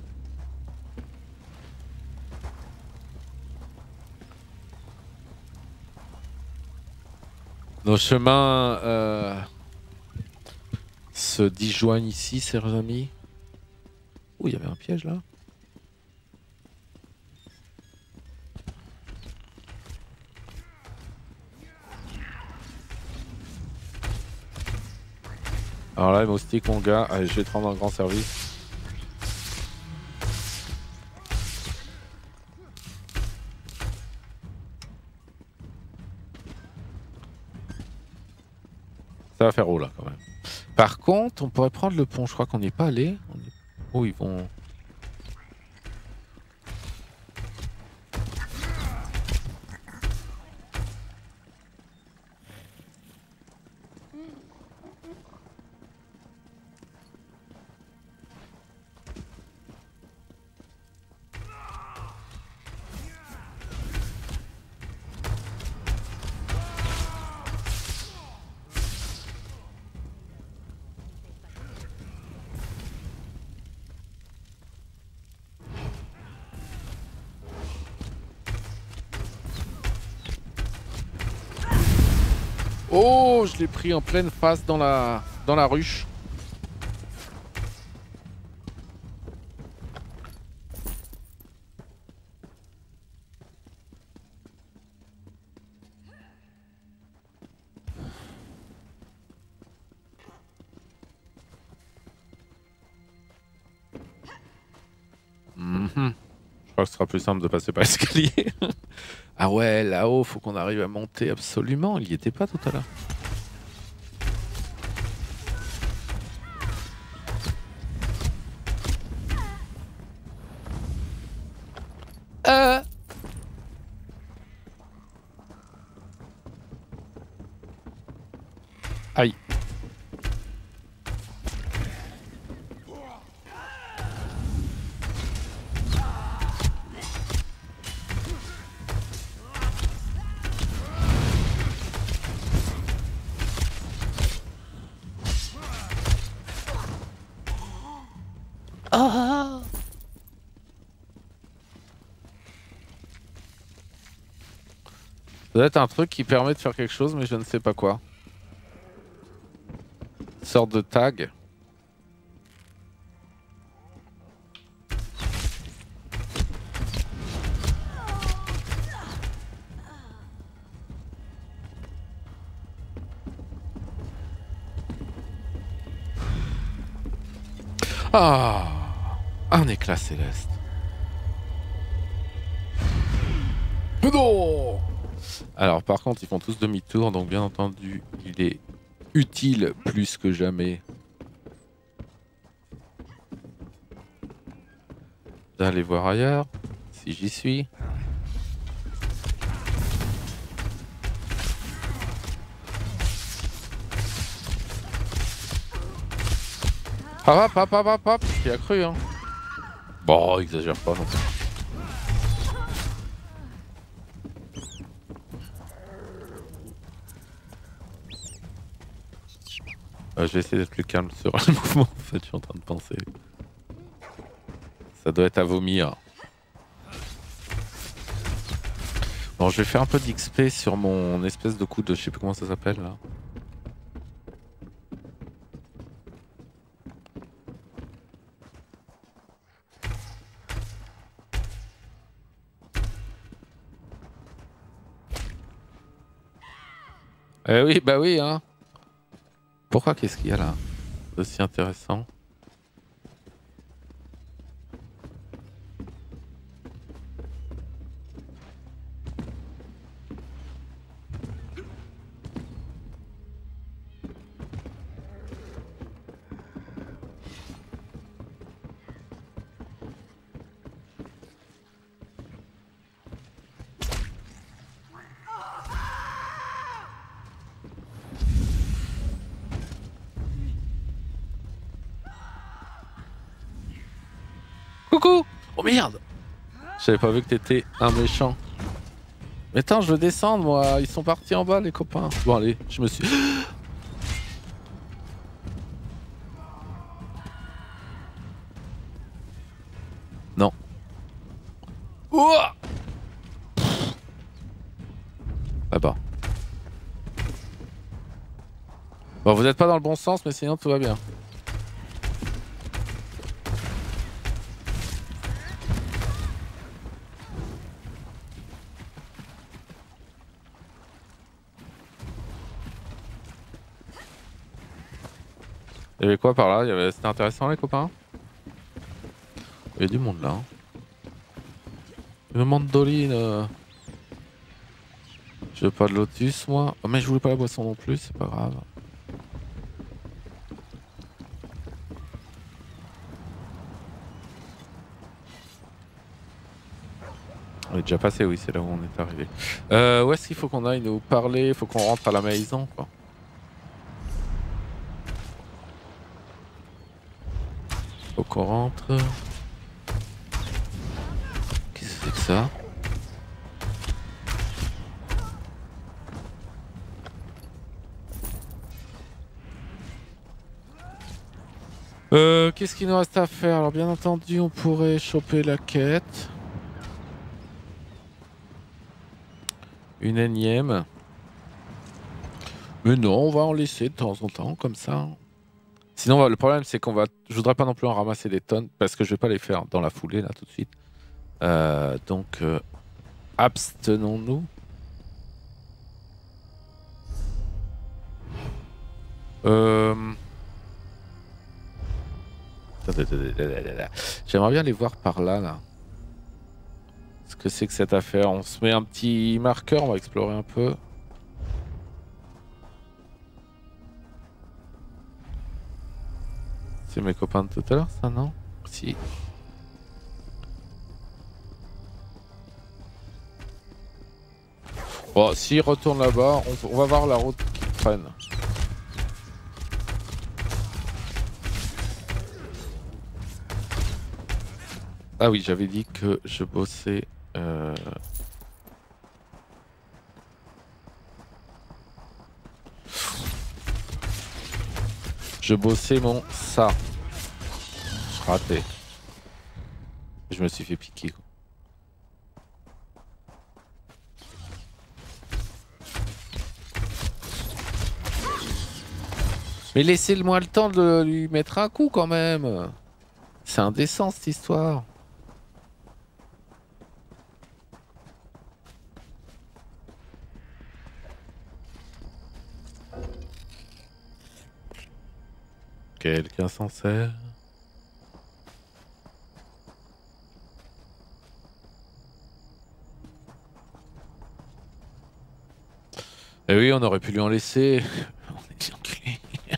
Nos chemins euh, se disjoignent ici, chers amis. Oh, il y avait un piège là. Alors là, les moustiques, mon gars, allez, je vais te rendre un grand service. Ça va faire haut là quand même. Par contre, on pourrait prendre le pont. Je crois qu'on n'y est pas allé. On est... Oh, ils vont. Oh, je l'ai pris en pleine face dans la, dans la ruche. Mm-hmm. Je crois que ce sera plus simple de passer par l'escalier. Ah ouais, là-haut, faut qu'on arrive à monter absolument. Il y était pas tout à l'heure. Euh... Aïe. Oh. Ça doit être un truc qui permet de faire quelque chose, mais je ne sais pas quoi. Sorte de tag. Ah, un éclat céleste. Non. Alors par contre ils font tous demi-tour, donc bien entendu il est utile plus que jamais d'aller voir ailleurs, si j'y suis. Hop hop hop hop hop, il a cru hein. Bon, exagère pas non plus. Euh, je vais essayer d'être plus calme sur le mouvement, en fait, je suis en train de penser. Ça doit être à vomir. Bon, je vais faire un peu d'X P sur mon espèce de coup de... Je sais plus comment ça s'appelle là. Eh oui, bah oui, hein. Pourquoi, qu'est-ce qu'il y a là aussi intéressant? Coucou! Oh merde! J'avais pas vu que t'étais un méchant. Mais attends, je veux descendre moi, ils sont partis en bas les copains. Bon allez, je me suis... Non. Ouah! Là-bas. Bon, vous êtes pas dans le bon sens, mais sinon tout va bien. Il y avait quoi par là? Il y avait... C'était intéressant les copains? Il y a du monde là. Hein. Une mandoline. Euh... Je veux pas de lotus moi. Oh, mais je voulais pas la boisson non plus, c'est pas grave. On est déjà passé, oui, c'est là où on est arrivé. Euh, où est-ce qu'il faut qu'on aille nous parler? Il faut qu'on rentre à la maison, quoi. Faut qu'on rentre. Qu'est-ce que c'est que ça? Euh, qu'est-ce qu'il nous reste à faire? Alors bien entendu, on pourrait choper la quête. Une énième. Mais non, on va en laisser de temps en temps, comme ça. Sinon, le problème, c'est qu'on va... Je voudrais pas non plus en ramasser des tonnes, parce que je vais pas les faire dans la foulée, là, tout de suite. Euh, donc, euh, abstenons-nous. Euh... J'aimerais bien les voir par là, là. Ce que c'est que cette affaire. On se met un petit marqueur, on va explorer un peu. C'est mes copains de tout à l'heure, ça, non? Si. Bon, s'ils retournent là-bas, on, on va voir la route qu'ils prennent. Ah oui, j'avais dit que je bossais... Euh... Je bossais mon ça. Je raté. Je me suis fait piquer. Mais laissez-moi le temps de lui mettre un coup quand même. C'est indécent cette histoire. Quelqu'un s'en sert. Eh oui, on aurait pu lui en laisser. On est des enculés.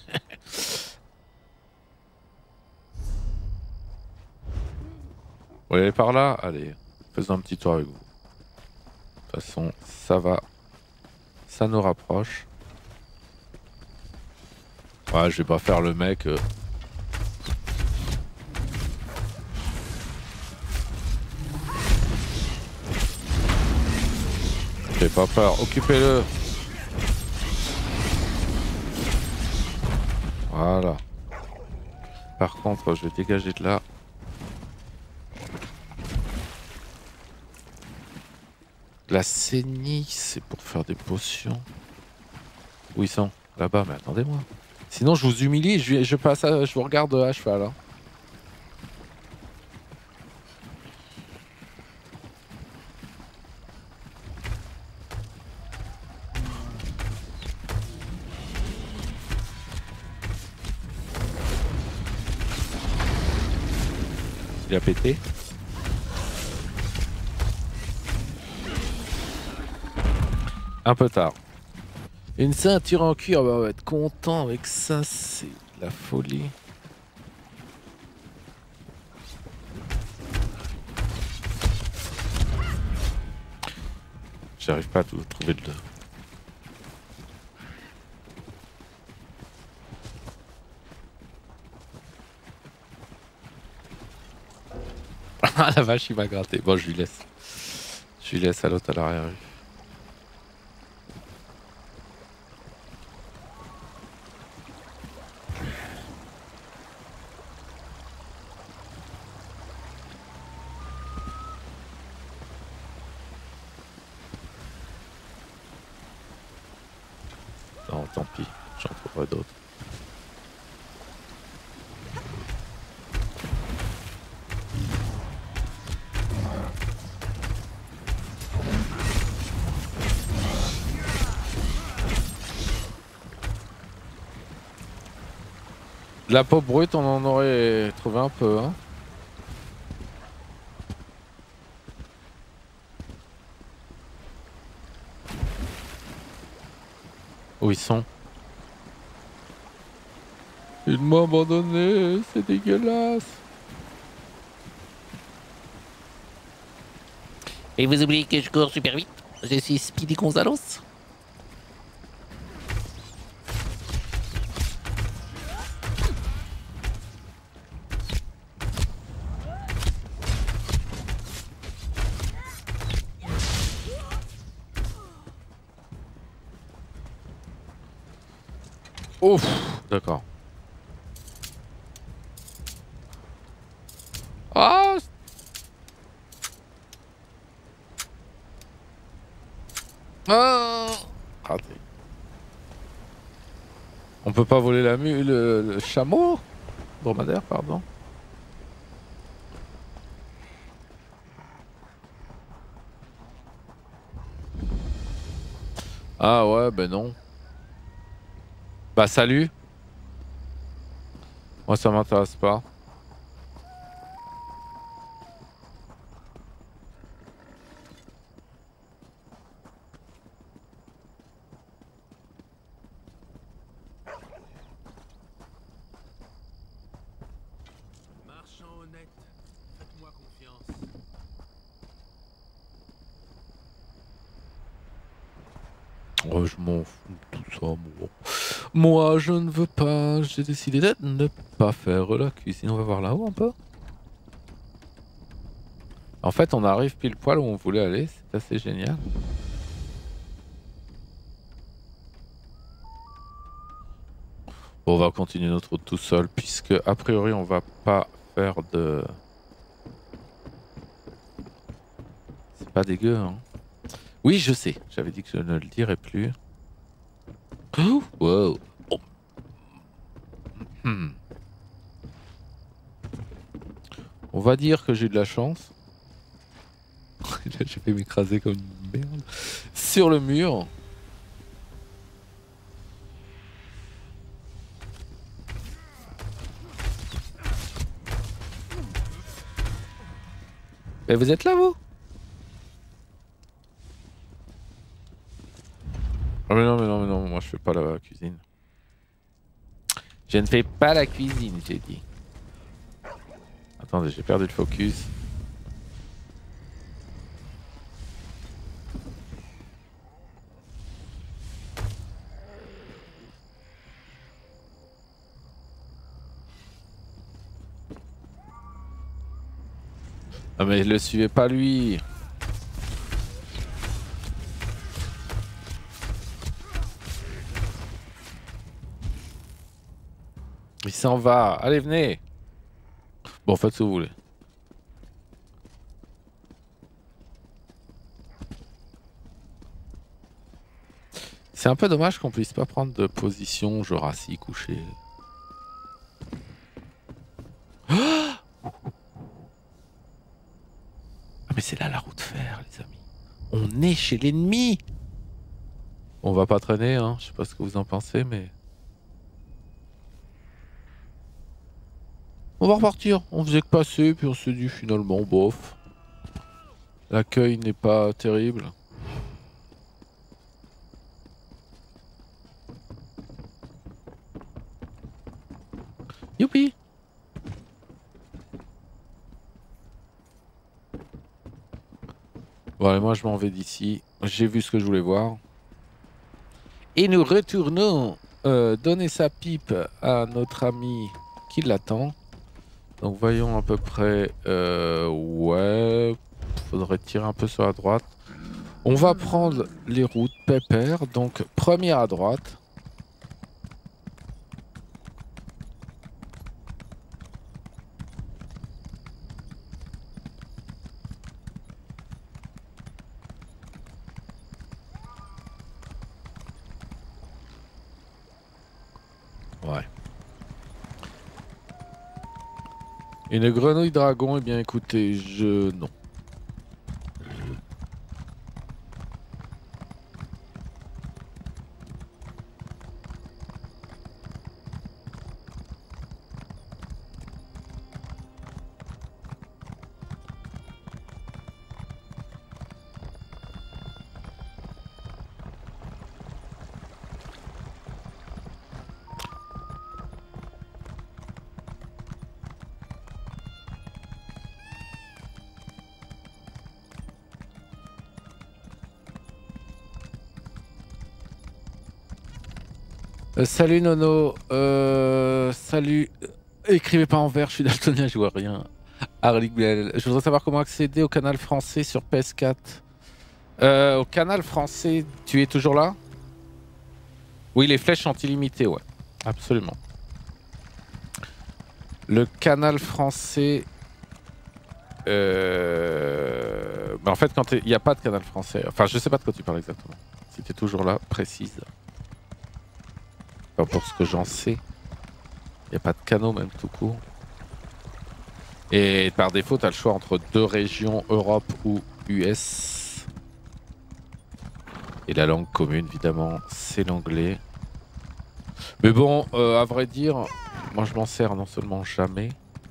Vous voulez aller par là? Allez, faisons un petit tour avec vous. De toute façon, ça va. Ça nous rapproche. Ouais, je vais pas faire le mec. Euh... J'ai pas peur. Occupez-le. Voilà. Par contre, je vais dégager de là. La saignée, c'est pour faire des potions. Où ils sont? Là-bas, mais attendez-moi. Sinon, je vous humilie, je, je passe à, je vous regarde à cheval. Hein. Il a pété. Un peu tard. Une ceinture en cuir, bah, on va être content avec ça, c'est la folie. J'arrive pas à tout trouver de... Ah la vache, il m'a gratté. Bon, je lui laisse. Je lui laisse à l'autre à l'arrière. Non, tant pis, j'en trouverai d'autres. De la peau brute, on en aurait trouvé un peu, hein. Où ils sont? Ils m'ont abandonné, c'est dégueulasse. Et vous oubliez que je cours super vite? Je suis Speedy Gonzalos. Ouf, d'accord. Ah, ah, raté. On peut pas voler la mule, le, le chameau? Dromadaire, pardon. Ah ouais, ben non. Bah salut. Moi ça m'intéresse pas. Marchand honnête, faites-moi confiance. Oh, je m'en fous de tout ça, moi. Moi, je ne veux pas. J'ai décidé de ne pas faire la cuisine. On va voir là-haut un peu. En fait, on arrive pile poil où on voulait aller. C'est assez génial. Bon, on va continuer notre route tout seul, puisque a priori, on va pas faire de... C'est pas dégueu, hein. Oui, je sais. J'avais dit que je ne le dirais plus. Oh, wow. Oh. Hmm. On va dire que j'ai de la chance. Là, j'ai fait m'écraser comme une merde. Sur le mur. Mais vous êtes là, vous? Ah mais non, mais non, mais non, moi je fais pas la cuisine. Je ne fais pas la cuisine, j'ai dit. Attendez, j'ai perdu le focus. Ah mais le suivez pas lui. Il s'en va. Allez, venez. Bon, faites ce que vous voulez. C'est un peu dommage qu'on puisse pas prendre de position genre assis, couché. Ah mais c'est là la route de fer, les amis. On est chez l'ennemi. On va pas traîner, hein. Je sais pas ce que vous en pensez, mais... On va repartir. On faisait que passer, puis on s'est dit finalement, bof. L'accueil n'est pas terrible. Youpi! Bon, allez, moi je m'en vais d'ici. J'ai vu ce que je voulais voir. Et nous retournons euh, donner sa pipe à notre ami qui l'attend. Donc voyons à peu près... Euh, ouais... Faudrait tirer un peu sur la droite. On va prendre les routes pépère. Donc première à droite. Ouais. Une grenouille dragon, eh bien écoutez, je... non. Euh, salut Nono, euh, salut, écrivez pas en vert, je suis daltonien, je vois rien. Harley Bell, je voudrais savoir comment accéder au canal français sur P S quatre. Euh, au canal français, tu es toujours là? Oui, les flèches sont illimitées, ouais, absolument. Le canal français... Euh... Bah en fait, quand il n'y a pas de canal français, enfin je sais pas de quoi tu parles exactement. Si tu es toujours là, précise. Enfin, pour ce que j'en sais, il n'y a pas de canaux même tout court. Et par défaut, tu as le choix entre deux régions, Europe ou U S. Et la langue commune, évidemment, c'est l'anglais. Mais bon, euh, à vrai dire, moi je m'en sers non seulement jamais.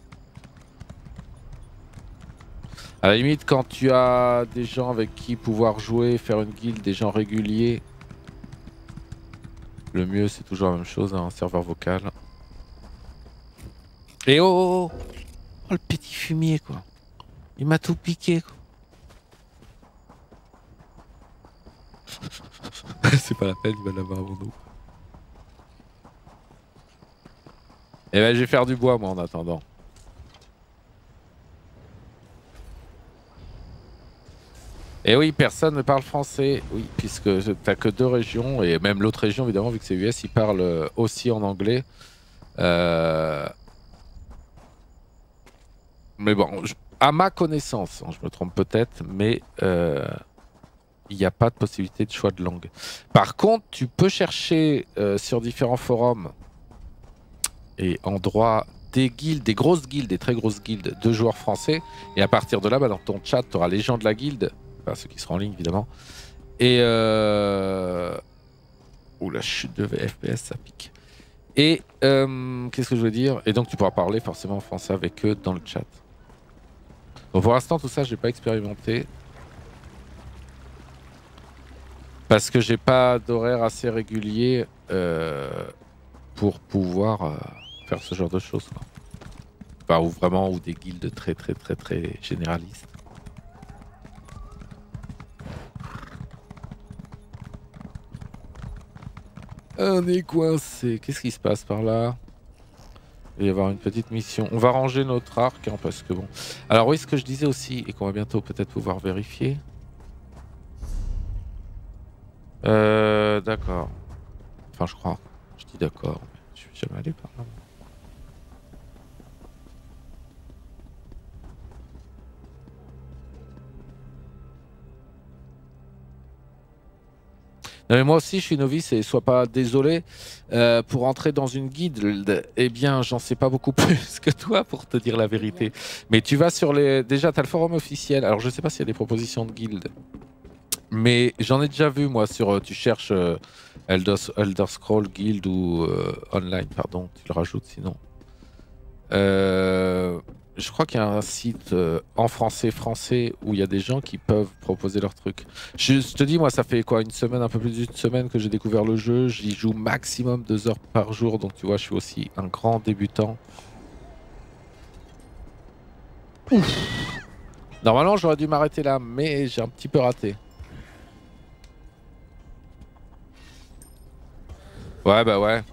À la limite, quand tu as des gens avec qui pouvoir jouer, faire une guilde, des gens réguliers, le mieux c'est toujours la même chose, hein, un serveur vocal. Et oh, oh, oh, oh le petit fumier quoi. Il m'a tout piqué quoi. C'est pas la peine, il va l'avoir avant nous. Et ben je vais faire du bois moi en attendant. Et oui, personne ne parle français, oui, puisque t'as que deux régions, et même l'autre région, évidemment, vu que c'est U S, ils parlent aussi en anglais. Euh... Mais bon, je... à ma connaissance, hein, je me trompe peut-être, mais euh... il n'y a pas de possibilité de choix de langue. Par contre, tu peux chercher euh, sur différents forums et en droit des guildes, des grosses guildes, des très grosses guildes de joueurs français. Et à partir de là, bah, dans ton chat, tu auras les gens de la guilde, enfin ceux qui seront en ligne évidemment. Et euh... Ouh, la chute de F P S, ça pique. Et euh, qu'est-ce que je veux dire? Et donc tu pourras parler forcément en français avec eux dans le chat. Bon, pour l'instant, tout ça, j'ai pas expérimenté. Parce que j'ai pas d'horaire assez régulier euh, pour pouvoir euh, faire ce genre de choses. Quoi. Enfin, ou vraiment, ou des guildes très très très très généralistes. On est coincé. Qu'est-ce qui se passe par là? Il va y avoir une petite mission. On va ranger notre arc hein, parce que bon. Alors oui, ce que je disais aussi et qu'on va bientôt peut-être pouvoir vérifier. Euh, d'accord. Enfin, je crois. Je dis d'accord, mais je suis jamais allé par là. Non mais moi aussi je suis novice et sois pas désolé euh, pour entrer dans une guilde, eh bien j'en sais pas beaucoup plus que toi pour te dire la vérité. Mais tu vas sur les... Déjà tu as le forum officiel, alors je sais pas s'il y a des propositions de guilde. Mais j'en ai déjà vu moi sur... Tu cherches euh, Elder, Elder Scroll Guild ou euh, Online, pardon, tu le rajoutes sinon. Euh... Je crois qu'il y a un site euh, en français français où il y a des gens qui peuvent proposer leurs trucs. Je, je te dis, moi, ça fait quoi, une semaine, un peu plus d'une semaine que j'ai découvert le jeu. J'y joue maximum deux heures par jour, donc tu vois, je suis aussi un grand débutant. Ouf. Normalement, j'aurais dû m'arrêter là, mais j'ai un petit peu raté. Ouais, bah ouais.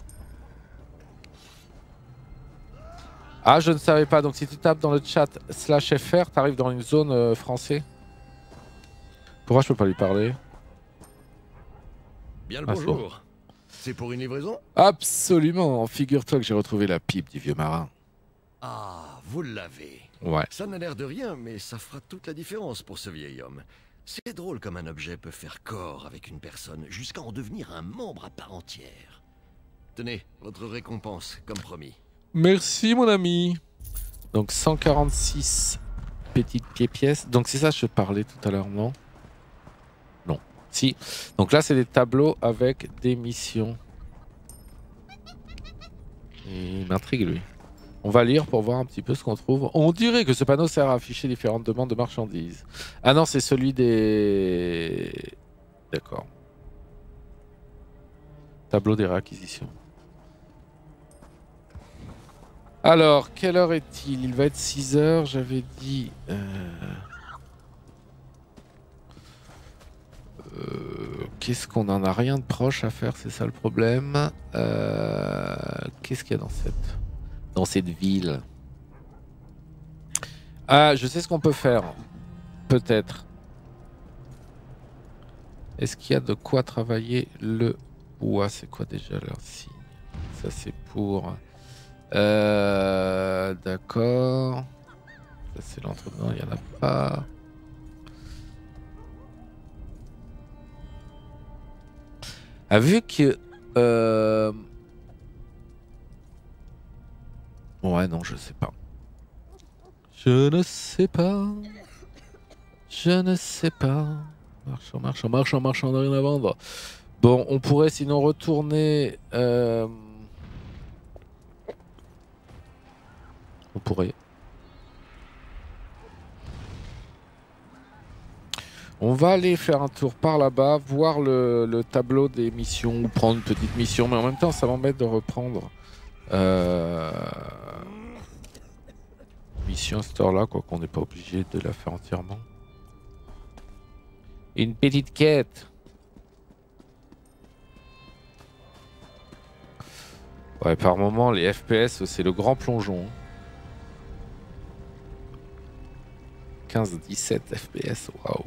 Ah, je ne savais pas. Donc, si tu tapes dans le chat slash F R, tu arrives dans une zone euh, français. Pourquoi je peux pas lui parler? Bien le ah, bonjour. C'est pour une livraison? Absolument. Figure-toi que j'ai retrouvé la pipe du vieux marin. Ah, vous l'avez. Ouais. Ça n'a l'air de rien, mais ça fera toute la différence pour ce vieil homme. C'est drôle comme un objet peut faire corps avec une personne, jusqu'à en devenir un membre à part entière. Tenez, votre récompense, comme promis. Merci mon ami. Donc cent quarante-six petites pieds-pièces. Donc c'est ça que je parlais tout à l'heure, non? Non. Si. Donc là c'est des tableaux avec des missions. Et il m'intrigue lui. On va lire pour voir un petit peu ce qu'on trouve. On dirait que ce panneau sert à afficher différentes demandes de marchandises. Ah non, c'est celui des... D'accord. Tableau des réacquisitions. Alors, quelle heure est-il? Il va être six heures, j'avais dit... Euh... Euh, Qu'est-ce qu'on en a rien de proche à faire, c'est ça le problème. Euh... Qu'est-ce qu'il y a dans cette... dans cette ville? Ah, je sais ce qu'on peut faire. Peut-être. Est-ce qu'il y a de quoi travailler le bois? C'est quoi déjà leur signe? Ça c'est pour... Euh, D'accord. Ça c'est l'entrepreneur, il n'y en a pas. Ah, vu que... Euh... Ouais, non, je sais pas. Je ne sais pas. Je ne sais pas. Marchand, marchand, marchand, marchand, on n'a rien à vendre. Bon, on pourrait sinon retourner... Euh... On pourrait. On va aller faire un tour par là-bas, voir le, le tableau des missions, ou prendre une petite mission, mais en même temps, ça m'embête de reprendre. Euh... Mission à cette heure-là, quoi qu'on n'est pas obligé de la faire entièrement. Une petite quête. Ouais, par moment, les F P S, c'est le grand plongeon. quinze dix-sept F P S, waouh.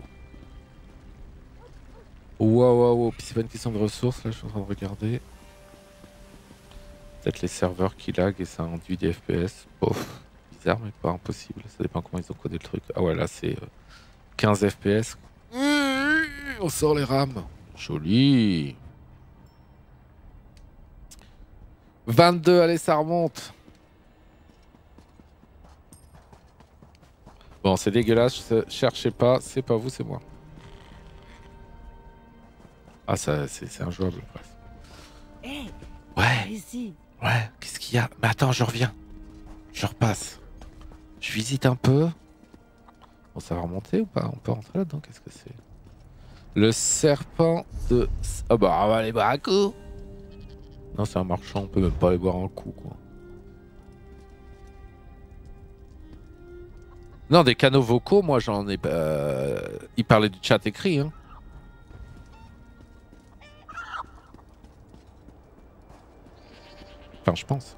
Waouh, waouh, waouh. Puis c'est pas une question de ressources, là, je suis en train de regarder. Peut-être les serveurs qui lag et ça induit des F P S. Bof, bizarre, mais pas impossible. Ça dépend comment ils ont codé le truc. Ah ouais, là, c'est quinze F P S. On sort les rames. Joli. vingt-deux, allez, ça remonte. Bon, c'est dégueulasse, cherchez pas, c'est pas vous, c'est moi. Ah, ça, c'est injouable. Hé, Ouais, ici. ouais, qu'est-ce qu'il y a? Mais attends, je reviens. Je repasse. Je visite un peu. Bon, ça va remonter ou pas? On peut rentrer là-dedans, qu'est-ce que c'est? Le serpent de... Ah bah, on va aller boire un coup. Non, c'est un marchand, on peut même pas aller boire un coup, quoi. Non, des canaux vocaux, moi j'en ai... Euh... Il parlait du chat écrit, hein. Enfin, je pense.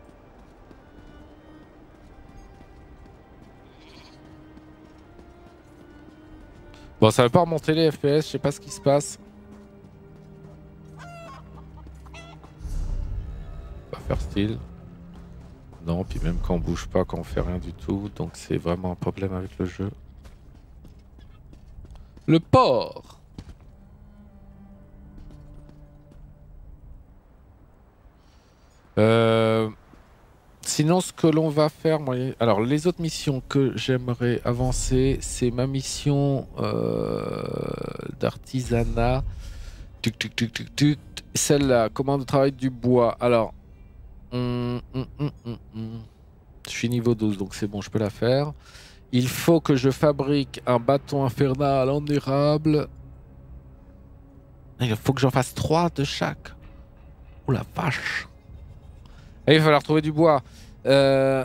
Bon, ça veut pas remonter les F P S, je sais pas ce qui se passe. On va faire style. Non, puis même quand on bouge pas, quand on fait rien du tout, donc c'est vraiment un problème avec le jeu. Le port. Euh... Sinon, ce que l'on va faire, moi, alors les autres missions que j'aimerais avancer, c'est ma mission euh, d'artisanat. Tuc, tuc, tuc, tuc, tuc. Celle-là, commande de travail du bois. Alors, hum, hum, hum, hum, hum. Je suis niveau douze, donc c'est bon, je peux la faire. Il faut que je fabrique un bâton infernal en érable. Il faut que j'en fasse trois de chaque. Oh la vache. Et il va falloir trouver du bois. Euh...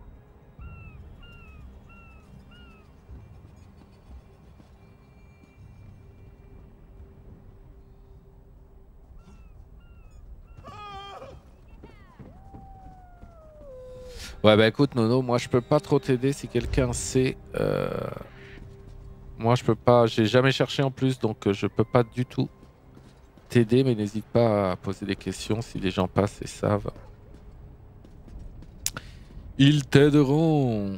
Ouais bah écoute Nono, moi je peux pas trop t'aider si quelqu'un sait. Euh... Moi je peux pas, j'ai jamais cherché en plus donc euh, je peux pas du tout t'aider, mais n'hésite pas à poser des questions si les gens passent et savent. Ils t'aideront.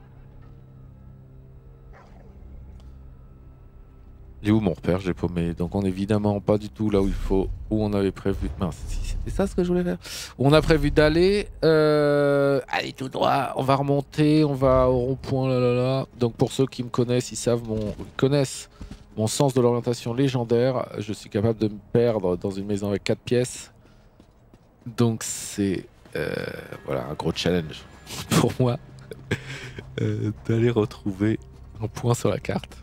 Il est où mon repère? J'ai paumé. Donc on est évidemment pas du tout là où il faut, où on avait prévu. Mince, si c'était ça ce que je voulais faire. Où on a prévu d'aller. Euh... Allez tout droit. On va remonter. On va au rond-point là là là. Donc pour ceux qui me connaissent, ils savent mon, ils connaissent mon sens de l'orientation légendaire. Je suis capable de me perdre dans une maison avec quatre pièces. Donc c'est euh... voilà un gros challenge pour moi euh, d'aller retrouver un point sur la carte.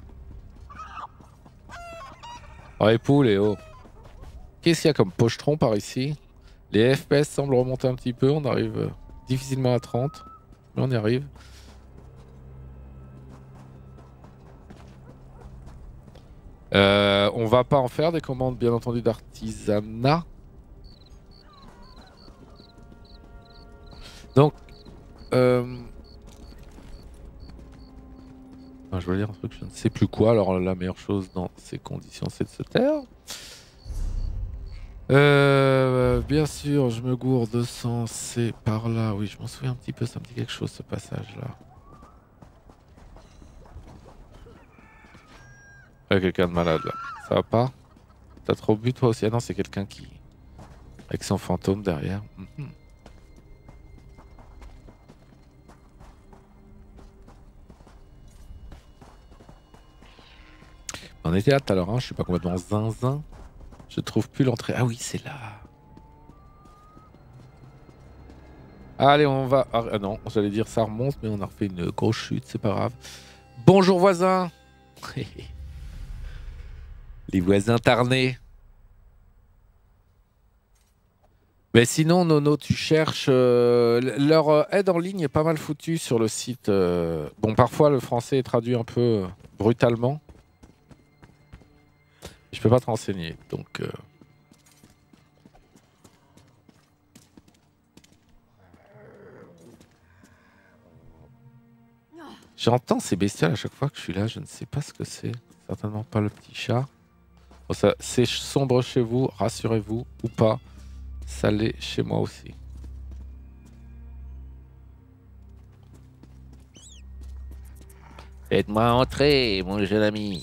Oh les poules et oh. Qu'est-ce qu'il y a comme pochetron par ici? Les F P S semblent remonter un petit peu, on arrive euh, difficilement à trente, mais on y arrive. Euh, on va pas en faire des commandes bien entendu d'artisanat. Donc, euh... je voulais dire un truc, je ne sais plus quoi. Alors la meilleure chose dans ces conditions, c'est de se taire. Euh, bien sûr, je me gourde de sang, c'est par là. Oui, je m'en souviens un petit peu, ça me dit quelque chose ce passage-là. Il y a quelqu'un de malade là. Ça va pas? T'as trop bu toi aussi? Ah non, c'est quelqu'un qui... avec son fantôme derrière. Mm-hmm. On était là tout à l'heure, hein, je suis pas complètement zinzin. Je trouve plus l'entrée. Ah oui, c'est là. Allez, on va... Ah non, j'allais dire ça remonte, mais on a refait une grosse chute, c'est pas grave. Bonjour voisins. Les voisins tarnés. Mais sinon, Nono, tu cherches... Euh, leur aide en ligne est pas mal foutue sur le site. Euh... Bon, parfois, le français est traduit un peu euh, brutalement. Je peux pas te renseigner, donc... Euh... J'entends ces bestioles à chaque fois que je suis là, je ne sais pas ce que c'est. Certainement pas le petit chat. Bon, ça, c'est sombre chez vous, rassurez-vous, ou pas. Ça l'est chez moi aussi. Faites-moi entrer, mon jeune ami.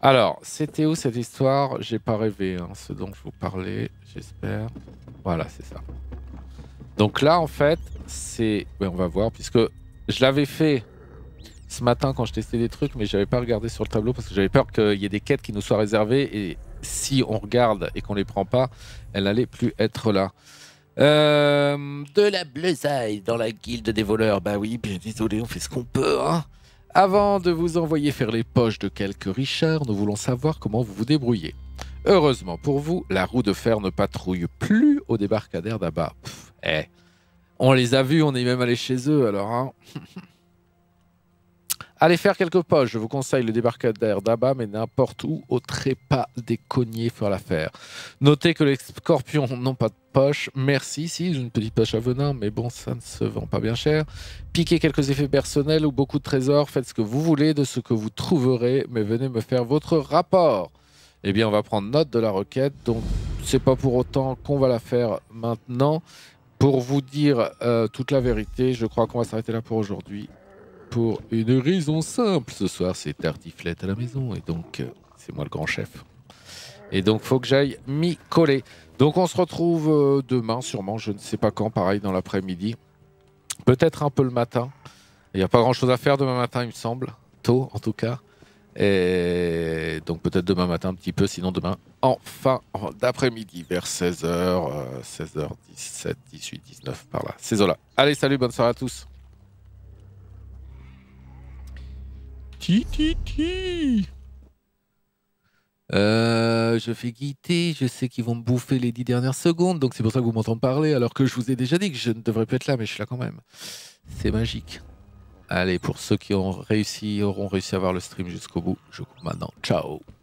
Alors, c'était où cette histoire? J'ai pas rêvé, hein, ce dont je vous parlais, j'espère. Voilà, c'est ça. Donc là, en fait, c'est... Ben, on va voir, puisque je l'avais fait ce matin quand je testais des trucs, mais j'avais pas regardé sur le tableau parce que j'avais peur qu'il y ait des quêtes qui nous soient réservées et si on regarde et qu'on les prend pas, elles n'allaient plus être là. Euh... De la bleusaille dans la guilde des voleurs. Bah oui, bien désolé, on fait ce qu'on peut, hein. Avant de vous envoyer faire les poches de quelques richards, nous voulons savoir comment vous vous débrouillez. Heureusement pour vous, la roue de fer ne patrouille plus au débarcadère d'Abba. Pff, eh, on les a vus, on est même allé chez eux, alors hein. Allez faire quelques poches, je vous conseille le débarcadère d'Abba, mais n'importe où, au trépas des cognés faire l'affaire. Notez que les scorpions n'ont pas de poche, merci, si, j'ai une petite poche à venin, mais bon, ça ne se vend pas bien cher. Piquez quelques effets personnels ou beaucoup de trésors, faites ce que vous voulez de ce que vous trouverez, mais venez me faire votre rapport. Eh bien, on va prendre note de la requête, donc c'est pas pour autant qu'on va la faire maintenant. Pour vous dire euh, toute la vérité, je crois qu'on va s'arrêter là pour aujourd'hui. Pour une raison simple, ce soir c'est tartiflette à la maison et donc euh, c'est moi le grand chef. Et donc faut que j'aille m'y coller. Donc on se retrouve euh, demain sûrement, je ne sais pas quand, pareil dans l'après-midi. Peut-être un peu le matin. Il n'y a pas grand chose à faire demain matin il me semble, tôt en tout cas. Et donc peut-être demain matin un petit peu, sinon demain en fin d'après-midi vers seize heures, euh, seize heures dix-sept, dix-huit, dix-neuf par là. Ces eaux-là. Allez salut, bonne soirée à tous. Ti, ti, ti. Euh, je fais guider, je sais qu'ils vont me bouffer les dix dernières secondes, donc c'est pour ça que vous m'entendez parler, alors que je vous ai déjà dit que je ne devrais plus être là, mais je suis là quand même. C'est magique. Allez, pour ceux qui ont réussi, auront réussi à voir le stream jusqu'au bout, je coupe maintenant. Ciao.